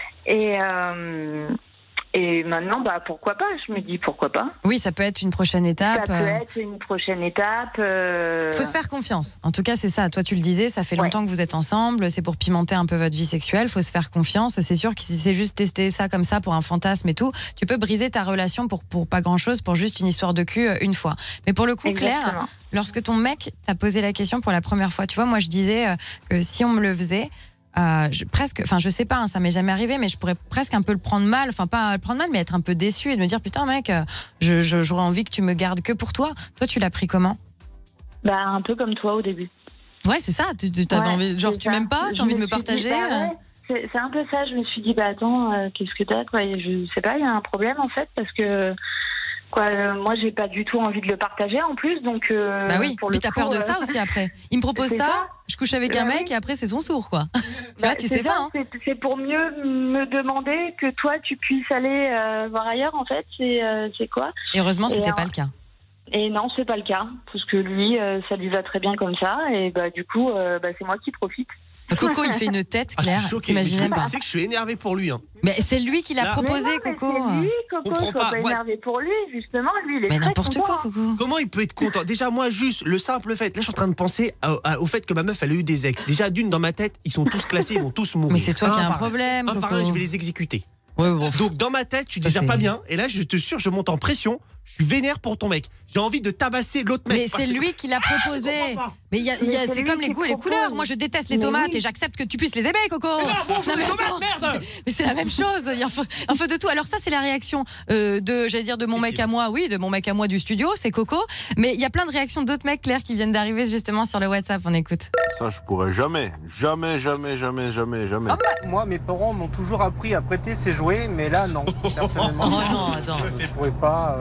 et. Euh, Et maintenant, bah, pourquoi pas? Je me dis pourquoi pas. Oui, ça peut être une prochaine étape. Ça peut euh. être une prochaine étape. Euh... Faut se faire confiance. En tout cas, c'est ça. Toi, tu le disais, ça fait longtemps que vous êtes ensemble. C'est pour pimenter un peu votre vie sexuelle. Faut se faire confiance. C'est sûr que si c'est juste tester ça comme ça pour un fantasme et tout, tu peux briser ta relation pour, pour pas grand chose, pour juste une histoire de cul euh, une fois. Mais pour le coup, Claire, Exactement. lorsque ton mec t'a posé la question pour la première fois, tu vois, moi, je disais euh, que si on me le faisait, Euh, je, presque, enfin je sais pas, hein, ça m'est jamais arrivé, mais je pourrais presque un peu le prendre mal, enfin pas le prendre mal, mais être un peu déçu et de me dire putain mec, euh, je, je, j'aurais envie que tu me gardes que pour toi. Toi, tu l'as pris comment? Bah, un peu comme toi au début. Ouais, c'est ça. Tu, tu t'avais Ouais, envie, genre c'est tu ça. m'aimes pas, Je t'as envie de me suis dit, partager. bah euh. ouais, c'est, c'est un peu ça. Je me suis dit, bah attends, euh, qu'est-ce que t'as quoi? Je sais pas, il y a un problème en fait parce que quoi, euh, moi j'ai pas du tout envie de le partager en plus, donc. Euh, Bah oui. pour Puis le t'as coup, peur de euh, ça aussi après. Il me propose c'est ça, ça. je couche avec Bah un mec oui. et après c'est son tour quoi. tu Bah, vois, tu c'est sais ça, pas. Hein. c'est, c'est pour mieux me demander que toi tu puisses aller euh, voir ailleurs en fait. C'est, euh, c'est quoi? Et heureusement, c'était Et, pas euh, le cas. Et non, c'est pas le cas, parce que lui, euh, ça lui va très bien comme ça, et bah du coup, euh, bah, c'est moi qui profite. Coco, il fait une tête, Ah, je Claire. suis choqué. Mais T'imagines je même pas. tu sais que je suis énervé pour lui. Hein. Mais c'est lui qui l'a Là- proposé, Mais non, mais Coco. c'est lui, Coco, comprends sois pas. pas Moi- énervé pour lui, justement, lui, il est Mais très n'importe content. quoi, Coco. Comment il peut être content? Déjà, moi, juste le simple fait. Là, je suis en train de penser à- à- au fait que ma meuf, elle a eu des ex. Déjà, d'une, dans ma tête, ils sont tous classés, ils vont tous mourir. Mais c'est toi qui as un par un. problème, Un par Coco. un, je vais les exécuter. Ouais, bon. Donc, dans ma tête, je suis Ça, déjà c'est- pas bien. Et là, je te jure, je monte en pression. Je suis vénère pour ton mec. J'ai envie de tabasser l'autre mec. Mais parce c'est que- lui qui l'a Ah, proposé. je comprends pas. Mais il y a- il y a- Mais c'est c'est lui comme les qui goûts et les propose. couleurs. Moi, je déteste les Mais tomates oui. et j'accepte que tu puisses les aimer, Coco. Mais non, mange Non, les mais tomates, attends. merde. Mais c'est la même chose. Il y a un peu, un peu de tout. Alors ça, c'est la réaction euh, de, j'allais dire, de mon mec à moi. Oui, de mon mec à moi du studio, c'est Coco. Mais il y a plein de réactions d'autres mecs, Claire, qui viennent d'arriver justement sur le WhatsApp. On écoute. Ça, je pourrais jamais. Jamais, jamais, jamais, jamais, jamais. Ah bah, moi, mes parents m'ont toujours appris à prêter ses jouets, mais là, non. Personnellement, Oh non, attends. je ne pourrais pas. euh,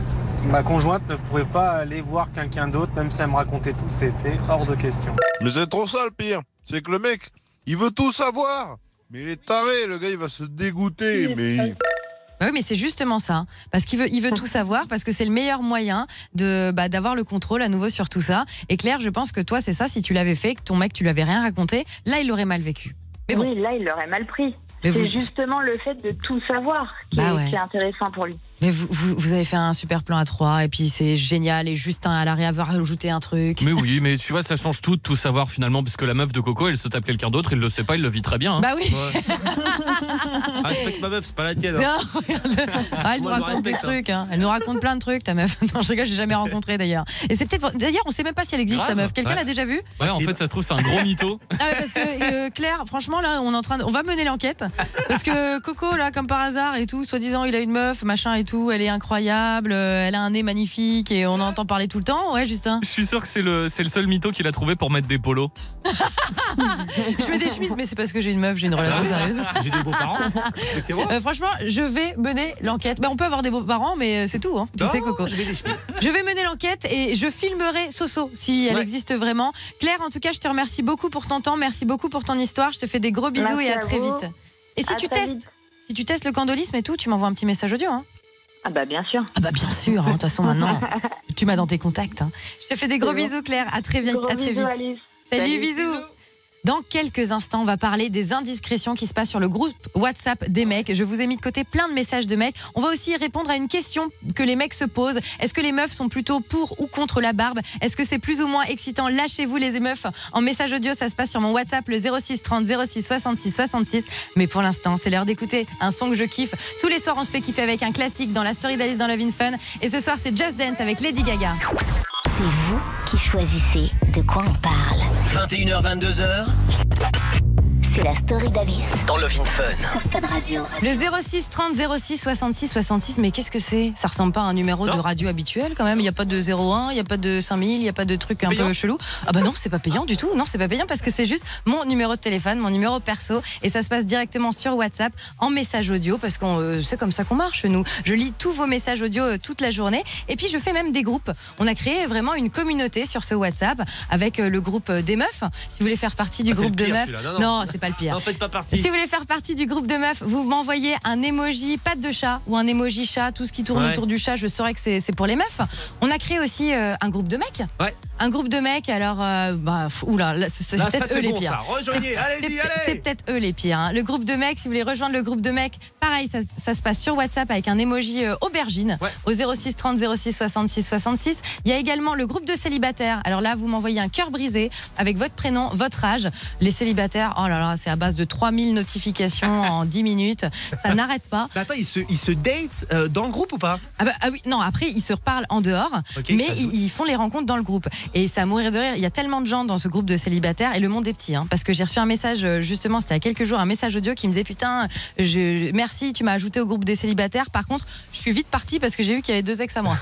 ma conjointe ne pourrait pas aller voir quelqu'un d'autre, même si elle me racontait tout, c'était hors de question. Mais c'est trop ça le pire. C'est que le mec, il veut tout savoir. Mais il est taré, le gars, il va se dégoûter. Mais il- Bah oui, mais c'est justement ça. Parce qu'il veut, il veut tout savoir, parce que c'est le meilleur moyen de, bah, d'avoir le contrôle à nouveau sur tout ça. Et Claire, je pense que toi, c'est ça, si tu l'avais fait, que ton mec, tu lui avais rien raconté, là, il l'aurait mal vécu. Mais bon. Oui, là, il l'aurait mal pris. Mais C'est vous- justement le fait de tout savoir qui, Bah est, ouais. qui est intéressant pour lui. Mais vous, vous, vous avez fait un super plan à trois, et puis c'est génial, et Justin, elle a avoir ajouté un truc. Mais oui, mais tu vois, ça change tout de tout savoir finalement, parce que la meuf de Coco, elle se tape quelqu'un d'autre, il le sait pas, il le vit très bien. hein. Bah oui. Ouais. Ah, respecte ma meuf, c'est pas la tienne. hein. Non, regarde. Ah, elle nous Moi, je me raconte des respecte, hein. trucs. Hein. Elle nous raconte plein de trucs, ta meuf. Non, je rigole, j'ai jamais rencontré d'ailleurs. Et c'est peut-être. pour- D'ailleurs, on sait même pas si elle existe, Grave. sa meuf. Quelqu'un Ouais. l'a déjà vue? Ouais, en fait, ça se trouve, c'est un gros mytho. Ah ouais, parce que euh, Claire, franchement, là, on est en train de... on va mener l'enquête. Parce que Coco, là, comme par hasard et tout, soi-disant, il a une meuf, machin et tout, elle est incroyable, euh, elle a un nez magnifique et on en entend parler tout le temps. Ouais, Justin. Je suis sûr que c'est le, c'est le seul mytho qu'il a trouvé pour mettre des polos. Je mets des chemises, mais c'est parce que j'ai une meuf, j'ai une relation sérieuse. J'ai des beaux-parents. Respectez-moi. Euh, franchement, je vais mener l'enquête. Bah, on peut avoir des beaux-parents, mais c'est tout, hein. Tu Non, sais, Coco. je vais des chemises. Je vais mener l'enquête et je filmerai Soso si elle Ouais. existe vraiment. Claire, en tout cas, je te remercie beaucoup pour ton temps, merci beaucoup pour ton histoire. Je te fais des gros bisous Merci et à, à très vous. vite. Et si À tu très testes, vite. si tu testes le candolisme et tout, tu m'envoies un petit message audio. Hein. Ah bah bien sûr. Ah bah bien sûr, hein, de toute façon maintenant, tu m'as dans tes contacts. Hein. Je te fais des gros C'est bon. bisous, Claire. À très vite, Gros à très bisous, vite. Alice. Salut, Salut. bisous. Dans quelques instants, on va parler des indiscrétions qui se passent sur le groupe WhatsApp des mecs. Je vous ai mis de côté plein de messages de mecs. On va aussi répondre à une question que les mecs se posent. Est-ce que les meufs sont plutôt pour ou contre la barbe? Est-ce que c'est plus ou moins excitant? Lâchez-vous les meufs en message audio. Ça se passe sur mon WhatsApp, le zéro six trente zéro six soixante-six soixante-six. Mais pour l'instant, c'est l'heure d'écouter un son que je kiffe. Tous les soirs, on se fait kiffer avec un classique dans la story d'Alice dans Love in Fun. Et ce soir, c'est Just Dance avec Lady Gaga. C'est vous qui choisissez de quoi on parle. vingt et une heures vingt-deux heures. C'est la story d'Alice dans Love in Fun. Sur Fun Radio. Le zéro six trente zéro six soixante-six soixante-six, mais qu'est-ce que c'est? Ça ressemble pas à un numéro non. de radio habituel quand même. Il n'y a pas de zéro un, il n'y a pas de cinq mille, il n'y a pas de truc un payant. peu chelou. Ah bah non, c'est pas payant du tout. Non, c'est pas payant parce que c'est juste mon numéro de téléphone, mon numéro perso, et ça se passe directement sur WhatsApp en message audio parce que euh, c'est comme ça qu'on marche nous. Je lis tous vos messages audio euh, toute la journée et puis je fais même des groupes. On a créé vraiment une communauté sur ce WhatsApp avec euh, le groupe euh, des meufs. Si vous voulez faire partie du ah, groupe de pire, meufs, non, non. non, c'est pas le pire. Non, faites pas partie. Si vous voulez faire partie du groupe de meufs, vous m'envoyez un emoji patte de chat ou un emoji chat, tout ce qui tourne ouais. autour du chat, je saurais que c'est, c'est pour les meufs. On a créé aussi euh, un groupe de mecs. Ouais. Un groupe de mecs, alors, euh, bah, oula, là, c'est, c'est là, peut-être ça, eux c'est les bon, pires. Ça. Rejoignez, allez-y, c'est, allez. c'est peut-être eux les pires. Hein. Le groupe de mecs, si vous voulez rejoindre le groupe de mecs, pareil, ça, ça se passe sur WhatsApp avec un emoji euh, aubergine ouais. au zéro six trente zéro six soixante-six soixante-six. Il y a également le groupe de célibataires. Alors là, vous m'envoyez un cœur brisé avec votre prénom, votre âge. Les célibataires, oh là là, c'est à base de trois mille notifications en dix minutes. Ça n'arrête pas. Bah attends, ils se, ils se datent euh, dans le groupe ou pas? ah, bah, ah oui, non, après, ils se reparlent en dehors, okay, mais ils, ils font les rencontres dans le groupe. Et ça à mourir de rire. Il y a tellement de gens dans ce groupe de célibataires et le monde est petit. Hein, parce que j'ai reçu un message, justement, c'était il y a quelques jours, un message audio qui me disait putain, je, merci, tu m'as ajouté au groupe des célibataires. Par contre, je suis vite partie parce que j'ai vu qu'il y avait deux ex à moi.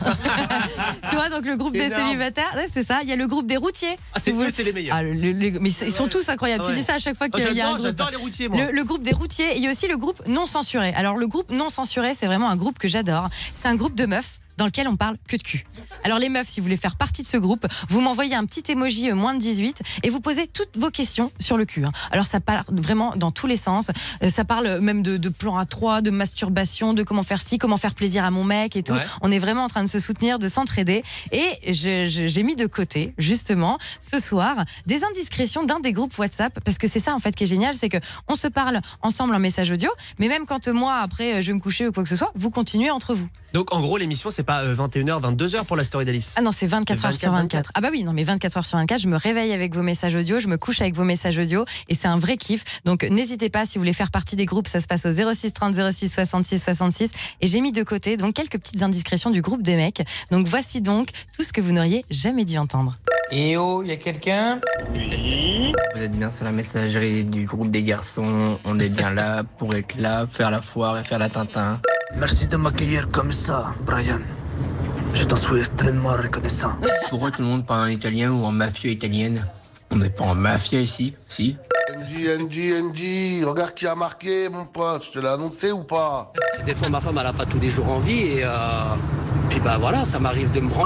Tu vois, donc le groupe Énorme. des célibataires, ouais, c'est ça. Il y a le groupe des routiers. Ah, c'est eux, c'est les meilleurs. Ah, le, le, mais ils sont tous incroyables. Ouais. Tu dis ça à chaque fois qu'il oh, y a un groupe. J'adore les routiers, moi. Le, le groupe des routiers. Et il y a aussi le groupe non censuré. Alors, le groupe non censuré, c'est vraiment un groupe que j'adore. C'est un groupe de meufs dans lequel on parle que de cul. Alors les meufs, si vous voulez faire partie de ce groupe, vous m'envoyez un petit emoji euh, moins de dix-huit et vous posez toutes vos questions sur le cul. Hein. Alors ça parle vraiment dans tous les sens. Euh, ça parle même de, de plan à trois, de masturbation, de comment faire ci, comment faire plaisir à mon mec et tout. Ouais. On est vraiment en train de se soutenir, de s'entraider. Et je, je, j'ai mis de côté, justement, ce soir, des indiscrétions d'un des groupes WhatsApp, parce que c'est ça en fait qui est génial, c'est qu'on se parle ensemble en message audio, mais même quand euh, moi, après, je vais me coucher ou quoi que ce soit, vous continuez entre vous. Donc en gros, l'émission, c'est pas euh, vingt et une heures, vingt-deux heures pour la story d'Alice. Ah non, c'est vingt-quatre heures sur vingt-quatre. Ah bah oui, non mais vingt-quatre heures sur vingt-quatre, je me réveille avec vos messages audio, je me couche avec vos messages audio et c'est un vrai kiff. Donc n'hésitez pas, si vous voulez faire partie des groupes, ça se passe au zéro six trente zéro six soixante-six soixante-six et j'ai mis de côté donc quelques petites indiscrétions du groupe des mecs. Donc voici donc tout ce que vous n'auriez jamais dû entendre. Eh oh, y a quelqu'un? Oui. Vous êtes bien sur la messagerie du groupe des garçons, on est bien là pour être là, faire la foire et faire la tintin. Merci de m'accueillir comme ça, Brian. Je t'en suis extrêmement reconnaissant. Pourquoi tout le monde parle en italien ou en mafia italienne? On n'est pas en mafia ici, si? N G, N G, N G, regarde qui a marqué, mon pote, je te l'ai annoncé ou pas? Des fois, ma femme, elle a pas tous les jours envie et euh, puis bah voilà, ça m'arrive de me branler.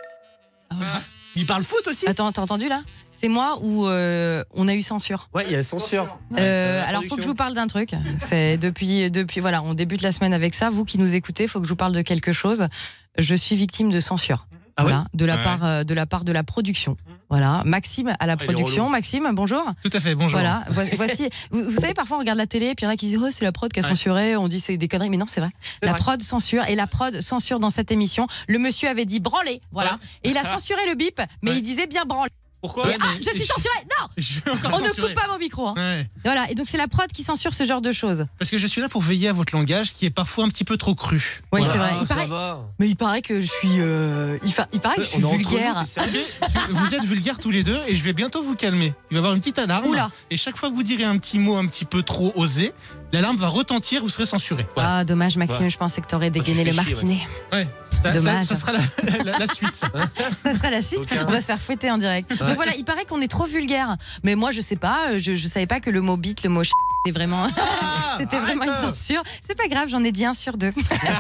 Ah, il parle foot aussi? Attends, t'as entendu là? C'est moi où euh, on a eu censure. Ouais, il y a censure. Euh, alors, il faut que je vous parle d'un truc. C'est depuis, depuis, voilà, on débute la semaine avec ça. Vous qui nous écoutez, il faut que je vous parle de quelque chose. Je suis victime de censure. Ah voilà, ouais de la ouais. part, euh, de la part de la production. Voilà, Maxime à la ah, production. Maxime, bonjour. Tout à fait, bonjour. Voilà, voici. vous, vous savez, parfois on regarde la télé, puis il y en a qui disent oh c'est la prod qui a ouais. censuré. On dit c'est des conneries, mais non c'est vrai. C'est la vrai. prod censure et la prod censure dans cette émission. Le monsieur avait dit branler, voilà, ouais. et il a censuré le bip, mais ouais. il disait bien branler. Pourquoi? Ah, je suis censuré. Non, je on censuré. ne coupe pas mon micro. Hein. Ouais. Voilà, et donc c'est la prod qui censure ce genre de choses. Parce que je suis là pour veiller à votre langage qui est parfois un petit peu trop cru. Oui, voilà. c'est vrai. Il ça paraît... va. Mais il paraît que je suis. Euh... Il, fa... il paraît que je suis vulgaire. Nous, vous êtes vulgaires tous les deux et je vais bientôt vous calmer. Il va y avoir une petite alarme. Oula. Et chaque fois que vous direz un petit mot un petit peu trop osé, l'alarme va retentir, vous serez censuré. Voilà. Ah, dommage, Maxime, ouais. je pensais que t'aurais dégainé le martinet. Ouais. ouais. Ça, Dommage. Ça, ça sera la, la, la suite. Ça. ça sera la suite. Okay. On va se faire fouetter en direct. Ouais. Donc voilà, il paraît qu'on est trop vulgaire. Mais moi, je sais pas. Je, je savais pas que le mot bite, le mot ch... C'était vraiment, ah, c'était vraiment une censure. C'est pas grave, j'en ai dit un sur deux.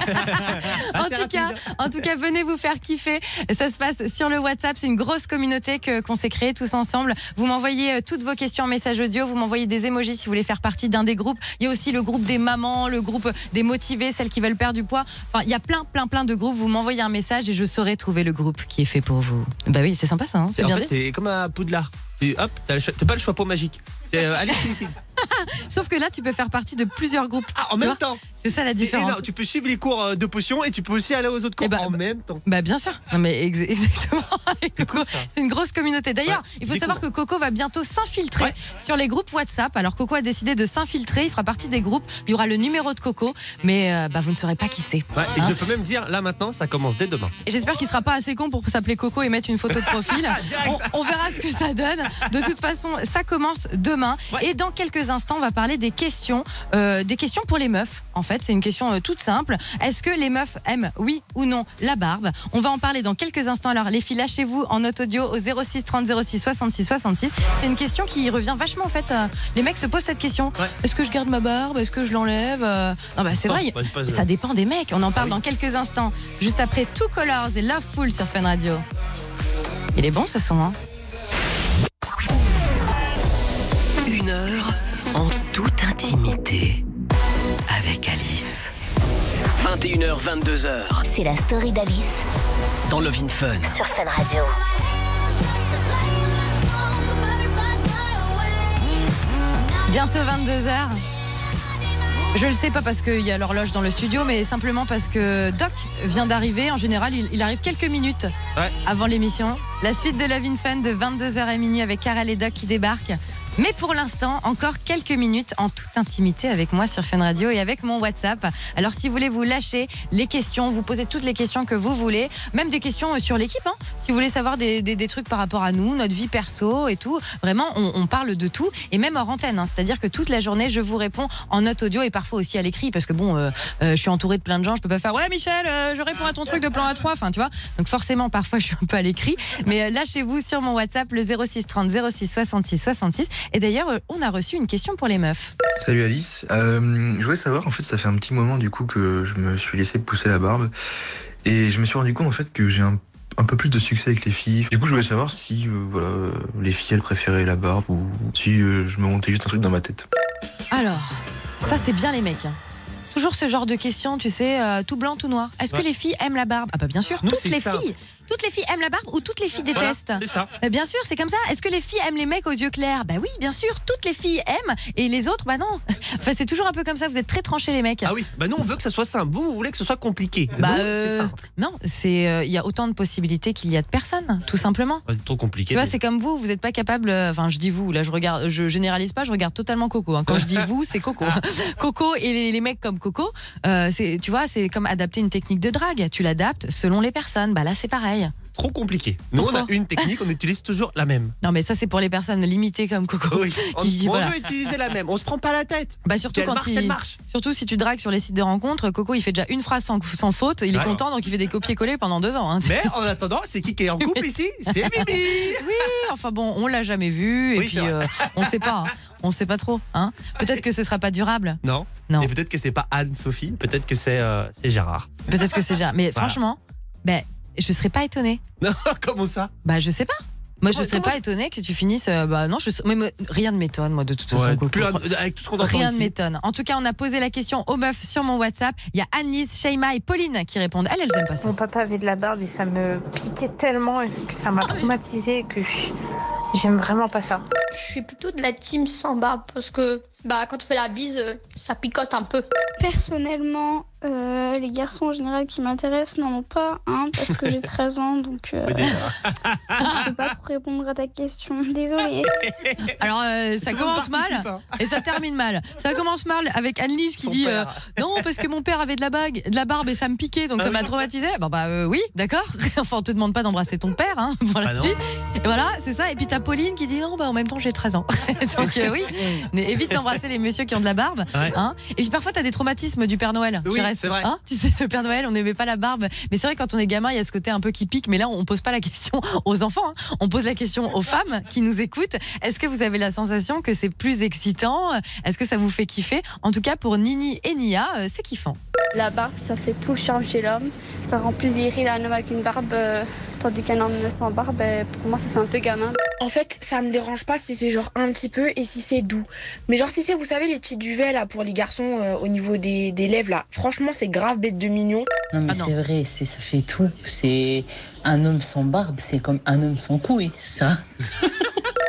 en, tout cas, en tout cas, venez vous faire kiffer. Ça se passe sur le WhatsApp. C'est une grosse communauté que, qu'on s'est créée tous ensemble. Vous m'envoyez toutes vos questions en message audio. Vous m'envoyez des emojis si vous voulez faire partie d'un des groupes. Il y a aussi le groupe des mamans, le groupe des motivées, celles qui veulent perdre du poids. Enfin, il y a plein, plein, plein de groupes. Vous m'envoyez un message et je saurai trouver le groupe qui est fait pour vous. Bah oui, c'est sympa ça. Hein, c'est, c'est en bien fait, dit. c'est comme à Poudlard. Et hop, t'as, le choix- t'as pas le choix pour magique. C'est euh, allez, c'est ici. Sauf que là, tu peux faire partie de plusieurs groupes. Ah, en Tu même vois temps. C'est ça la Et- et différence. non, tu peux suivre les cours euh, de potions et tu peux aussi aller aux autres cours Eh bah, en même temps. Bah bien sûr. Non mais ex- exactement. Coco, c'est une grosse communauté. D'ailleurs, Ouais, il faut découvre. savoir que Coco va bientôt s'infiltrer sur les groupes WhatsApp. Alors Coco a décidé de s'infiltrer. Il fera partie des groupes. Il y aura le numéro de Coco, mais euh, bah, vous ne saurez pas qui c'est. Ouais, et Hein je peux même dire, là maintenant, ça commence dès demain. Et j'espère qu'il sera pas assez con pour s'appeler Coco et mettre une photo de profil. on, on verra ce que ça donne. De toute façon, ça commence demain. Et dans quelques instants, on va parler des questions, euh, des questions pour les meufs. En fait, c'est une question euh, toute simple. Est-ce que les meufs aiment, oui ou non, la barbe? On va en parler dans quelques instants. Alors, les filles, lâchez-vous en note audio au zéro six trente zéro six soixante-six soixante-six. C'est une question qui revient vachement en fait. Euh, les mecs se posent cette question. Est-ce que je garde ma barbe? Est-ce que je l'enlève? Euh, Non, bah c'est Non, vrai. pas- pas- Ça dépend des mecs. On en parle dans quelques instants. Juste après Two Colors et Loveful sur Fun Radio. Il est bon ce son, hein? Une heure en toute intimité avec Alice. vingt et une heures, vingt-deux heures. C'est la story d'Alice Dans Love in Fun. sur Fun Radio. Bientôt vingt-deux heures. Je le sais pas parce qu'il y a l'horloge dans le studio, mais simplement parce que Doc vient d'arriver. En général, il, il arrive quelques minutes Ouais. avant l'émission. La suite de Love in Fun de vingt-deux heures à minuit avec Karel et Doc qui débarquent. Mais pour l'instant, encore quelques minutes en toute intimité avec moi sur Fun Radio et avec mon WhatsApp. Alors si vous voulez vous lâcher les questions, vous posez toutes les questions que vous voulez, même des questions sur l'équipe. Hein. Si vous voulez savoir des, des, des trucs par rapport à nous, notre vie perso et tout, vraiment on, on parle de tout et même hors antenne. Hein. C'est-à-dire que toute la journée, je vous réponds en note audio et parfois aussi à l'écrit parce que bon, euh, euh, je suis entourée de plein de gens, je peux pas faire ouais Michel, euh, je réponds à ton truc de plan A trois, enfin tu vois. Donc forcément parfois je suis un peu à l'écrit, mais euh, lâchez-vous sur mon WhatsApp le zéro six trente zéro six soixante-six soixante-six. Et d'ailleurs, euh, on a reçu une question pour les meufs. Salut Alice, euh, je voulais savoir, en fait ça fait un petit moment du coup que je me suis laissé pousser la barbe et je me suis rendu compte en fait que j'ai un, un peu plus de succès avec les filles. Du coup je voulais savoir si euh, voilà, les filles elles préféraient la barbe ou si euh, je me montais juste un truc dans ma tête. Alors, ça c'est bien les mecs. Hein. Toujours ce genre de questions, tu sais, euh, tout blanc, tout noir. Est-ce Ouais. que les filles aiment la barbe? Ah bah bien sûr, Nous, toutes c'est les ça. filles. Toutes les filles aiment la barbe ou toutes les filles Voilà, détestent? c'est ça. Euh, Bien sûr, c'est comme ça. Est-ce que les filles aiment les mecs aux yeux clairs? Bah oui, bien sûr, toutes les filles aiment et les autres, bah non. Enfin, c'est toujours un peu comme ça, vous êtes très tranchés les mecs. Ah oui, bah nous on veut que ça soit simple. Vous, vous voulez que ce soit compliqué. Bah, Nous, euh, c'est simple. Non, c'est euh, il y a autant de possibilités qu'il y a de personnes, tout simplement. C'est trop compliqué. Tu vois, c'est comme vous, vous n'êtes pas capable. euh, Enfin, je dis vous, là, je regarde, je généralise pas, je regarde totalement Coco. Hein. Quand je dis vous, c'est Coco. Coco et les, les mecs comme Coco, euh, c'est, tu vois, c'est comme adapter une technique de drague. Tu l'adaptes selon les personnes. Bah là, c'est pareil. Trop compliqué. Nous on a une technique, on utilise toujours la même. Non, mais ça, c'est pour les personnes limitées comme Coco. Oui, on, Qui- on voilà. veut utiliser la même. On se prend pas la tête. Bah surtout Si elle quand marche, il, elle marche. surtout si tu dragues sur les sites de rencontres, Coco il fait déjà une phrase sans, sans faute, il est Ouais. content donc il fait des copier-coller pendant deux ans. Hein. Mais en attendant, c'est qui qui est en couple ici? C'est Bibi. Oui, enfin bon, on l'a jamais vu et Oui, puis c'est vrai. euh, on sait pas, hein. On sait pas trop. Hein. Peut-être que ce sera pas durable. Non. Non. Et peut-être que c'est pas Anne-Sophie, peut-être que c'est euh, c'est Gérard. Peut-être que c'est déjà. Mais Voilà. franchement, ben je serais pas étonnée. Non, comment ça? Bah je sais pas. Moi je Comment- serais comment pas étonnée que tu finisses. euh, bah non, je, mais, mais rien ne m'étonne moi de toute façon. Ouais, Coco. plus un- avec tout ce qu'on entend Rien ne ici. m'étonne. En tout cas, on a posé la question aux meufs sur mon WhatsApp. Il y a Annelise, Sheima et Pauline qui répondent. Elles, elles aiment pas ça. Mon papa avait de la barbe et ça me piquait tellement et que ça m'a traumatisée que je- j'aime vraiment pas ça. Je suis plutôt de la team sans barbe parce que bah, quand tu fais la bise, euh, ça picote un peu. Personnellement, euh, les garçons en général qui m'intéressent n'en ont pas, hein, parce que j'ai treize ans, donc euh, je peux pas trop répondre à ta question. Désolée. Alors euh, ça Tout le monde commence participe, mal hein. et ça termine mal. Ça commence mal avec Annelise qui Son dit père. euh, non parce que mon père avait de la bague, de la barbe et ça me piquait donc Ah ça oui. m'a traumatisé. Bon bah euh, oui, d'accord. Enfin on te demande pas d'embrasser ton père hein, pour la Bah non. suite. Et voilà, c'est ça. Et puis t'as Pauline qui dit non bah en même temps j'ai treize ans. Donc euh, oui, mais évite d'embrasser les messieurs qui ont de la barbe. Ouais. Hein. Et puis parfois t'as des traumatismes du Père Noël. Oui, qui restent, c'est vrai. hein. Tu sais, le Père Noël, on n'aimait pas la barbe. Mais c'est vrai quand on est gamin, il y a ce côté un peu qui pique. Mais là, on pose pas la question aux enfants. Hein. On pose la question aux femmes qui nous écoutent. Est-ce que vous avez la sensation que c'est plus excitant? Est-ce que ça vous fait kiffer? En tout cas, pour Nini et Nia, euh, c'est kiffant. La barbe, ça fait tout le charme chez l'homme. Ça rend plus viril un homme avec une barbe, euh, tandis qu'un homme sans barbe, euh, pour moi, ça fait un peu gamin. En fait, ça me dérange pas si c'est genre un petit peu et si c'est doux. Mais genre si c'est, vous savez, les petits duvets là pour les garçons euh, au niveau des, des lèvres là, franchement c'est grave bête de mignon. Non mais c'est vrai, c'est, ça fait tout. C'est un homme sans barbe, c'est comme un homme sans couille, ça.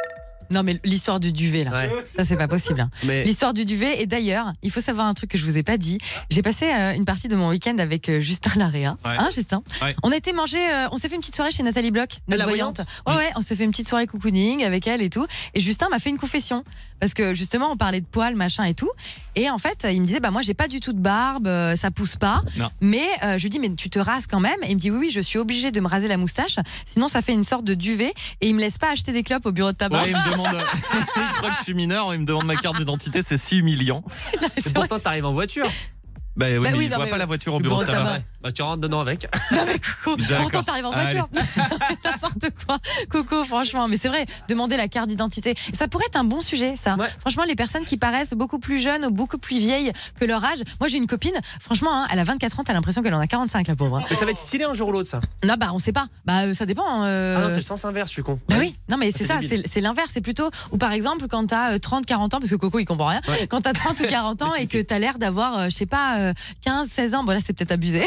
Non, mais l'histoire du duvet, là, Ouais. ça, c'est pas possible. hein. Mais- L'histoire du duvet, et d'ailleurs, il faut savoir un truc que je vous ai pas dit. J'ai passé euh, une partie de mon week-end avec euh, Justin Larrea. Ouais. Hein, Justin Ouais. On a été manger, euh, on s'est fait une petite soirée chez Nathalie Bloch, notre la voyante. voyante Ouais, ouais, on s'est fait une petite soirée cocooning avec elle et tout. Et Justin m'a fait une confession. Parce que justement, on parlait de poils, machin et tout. Et en fait, il me disait, bah moi, j'ai pas du tout de barbe, euh, ça pousse pas. Non. Mais euh, je lui dis, mais tu te rases quand même. Et il me dit, oui, oui, je suis obligée de me raser la moustache. Sinon, ça fait une sorte de duvet. Et il me laisse pas acheter des clopes au bureau de tabac. Ouais, il me demande. Il croit que je suis mineur, il me demande ma carte d'identité, c'est si humiliant. Et pourtant, t'arrives en voiture. Bah oui, Bah mais oui, il non, voit mais pas la voiture au le bureau de bureau de tabac. tabac. Bah, tu rentres dedans avec. Coco, D'accord. pourtant t'arrives en voiture. N'importe quoi. Coco, franchement. Mais c'est vrai, demander la carte d'identité. Ça pourrait être un bon sujet, ça. Ouais. Franchement, les personnes qui paraissent beaucoup plus jeunes ou beaucoup plus vieilles que leur âge. Moi, j'ai une copine, franchement, hein, elle a vingt-quatre ans, t'as l'impression qu'elle en a quarante-cinq, la pauvre. Mais ça va être stylé un jour ou l'autre, ça. Non, bah, on sait pas. Bah, euh, ça dépend. euh, Ah non, c'est le sens inverse, je suis con. Bah oui, non mais c'est c'est ça, débile. c'est c'est l'inverse, c'est plutôt, ou par exemple quand t'as euh, trente quarante ans, parce que Coco il comprend rien, Ouais. quand t'as trente ou quarante ans et que t'as l'air d'avoir, euh, je sais pas, euh, quinze seize ans, bon là c'est peut-être abusé.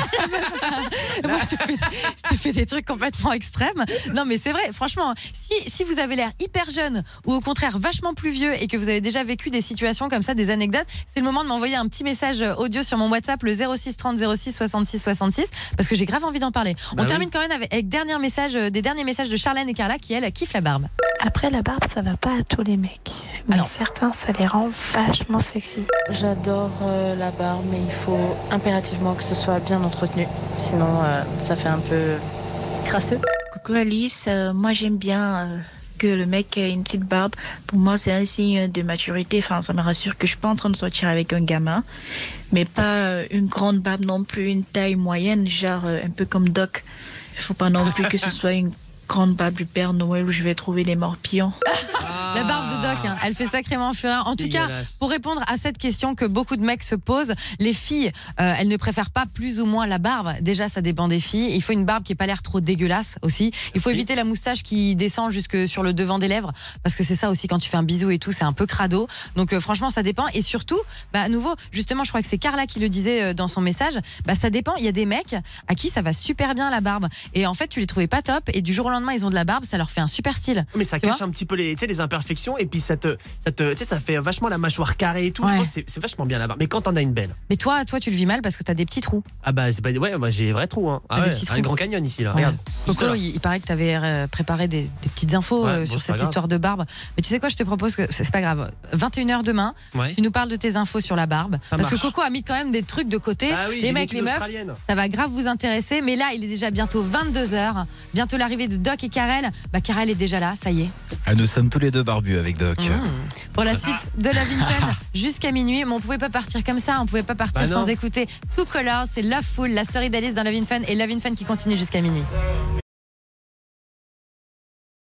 Moi je te, fais, je te fais des trucs complètement extrêmes. Non mais c'est vrai, franchement, si, si vous avez l'air hyper jeune ou au contraire vachement plus vieux et que vous avez déjà vécu des situations comme ça, des anecdotes, c'est le moment de m'envoyer un petit message audio sur mon WhatsApp, le zéro six trente zéro six soixante-six soixante-six, parce que j'ai grave envie d'en parler. On Bah oui. termine quand même avec, avec dernier message, euh, des derniers messages de Charlène et Carla qui, elle, kiffent la barbe. Après, la barbe, ça va pas à tous les mecs. Mais certains, ça les rend vachement sexy. J'adore euh, la barbe, mais il faut impérativement que ce soit bien entretenu. Sinon, euh, ça fait un peu crasseux. Coucou Alice, euh, moi j'aime bien euh, que le mec ait une petite barbe. Pour moi, c'est un signe de maturité. Enfin, ça me rassure que je suis pas en train de sortir avec un gamin. Mais pas euh, une grande barbe non plus, une taille moyenne, genre euh, un peu comme Doc. Il faut pas non plus que ce soit une grande barbe du Père Noël où je vais trouver des morpions. La barbe de Doc, hein, elle fait sacrément fureur. En tout cas, Dégueulasse. pour répondre à cette question que beaucoup de mecs se posent, les filles, euh, elles ne préfèrent pas plus ou moins la barbe. Déjà, ça dépend des filles. Il faut une barbe qui n'ait pas l'air trop dégueulasse aussi. Il faut éviter la moustache qui descend jusque sur le devant des lèvres, parce que c'est ça aussi, quand tu fais un bisou et tout, c'est un peu crado. Donc euh, franchement, ça dépend. Et surtout, bah, à nouveau, justement, je crois que c'est Carla qui le disait euh, dans son message, bah, ça dépend. Il y a des mecs à qui ça va super bien la barbe. Et en fait, tu les trouvais pas top, et du jour au lendemain, ils ont de la barbe, ça leur fait un super style. Mais ça Tu cache vois un petit peu les, tu sais, les imperfections et puis ça te, ça te, tu sais, ça fait vachement la mâchoire carrée et tout. Je Ouais. pense que c'est- c'est vachement bien la barbe. Mais quand t'en as une belle, Mais toi, toi, tu le vis mal parce que t'as des petits trous. ah bah c'est pas, ouais, moi j'ai des vrais trous. Hein. Ah T'as des ouais, petits un trous. grand canyon ici là. Ouais. Regarde. Juste Coco, là. il, il paraît que tu avais préparé des, des petites infos Ouais, euh, bon, sur c'est pas cette grave. histoire de barbe. Mais tu sais quoi, je te propose que c'est c'est pas grave. vingt et une heures demain, Ouais. tu nous parles de tes infos sur la barbe. Ça parce marche. que Coco a mis quand même des trucs de côté. Ah oui, les j'ai mecs, vécu les meufs, l'Australienne. ça va grave vous intéresser. Mais là, il est déjà bientôt vingt-deux heures. Bientôt l'arrivée de Doc et Karel. Bah, Karel est déjà là, ça y est. Ah, nous sommes tous les deux barbus avec Doc. Mmh. Pour la suite de la Fun jusqu'à minuit. Mais on pouvait pas partir comme ça. On pouvait pas partir Bah non. sans écouter Two Colors. C'est Love Full, la story d'Alice dans Love in Fun. Et Love in Fun qui continue jusqu'à minuit.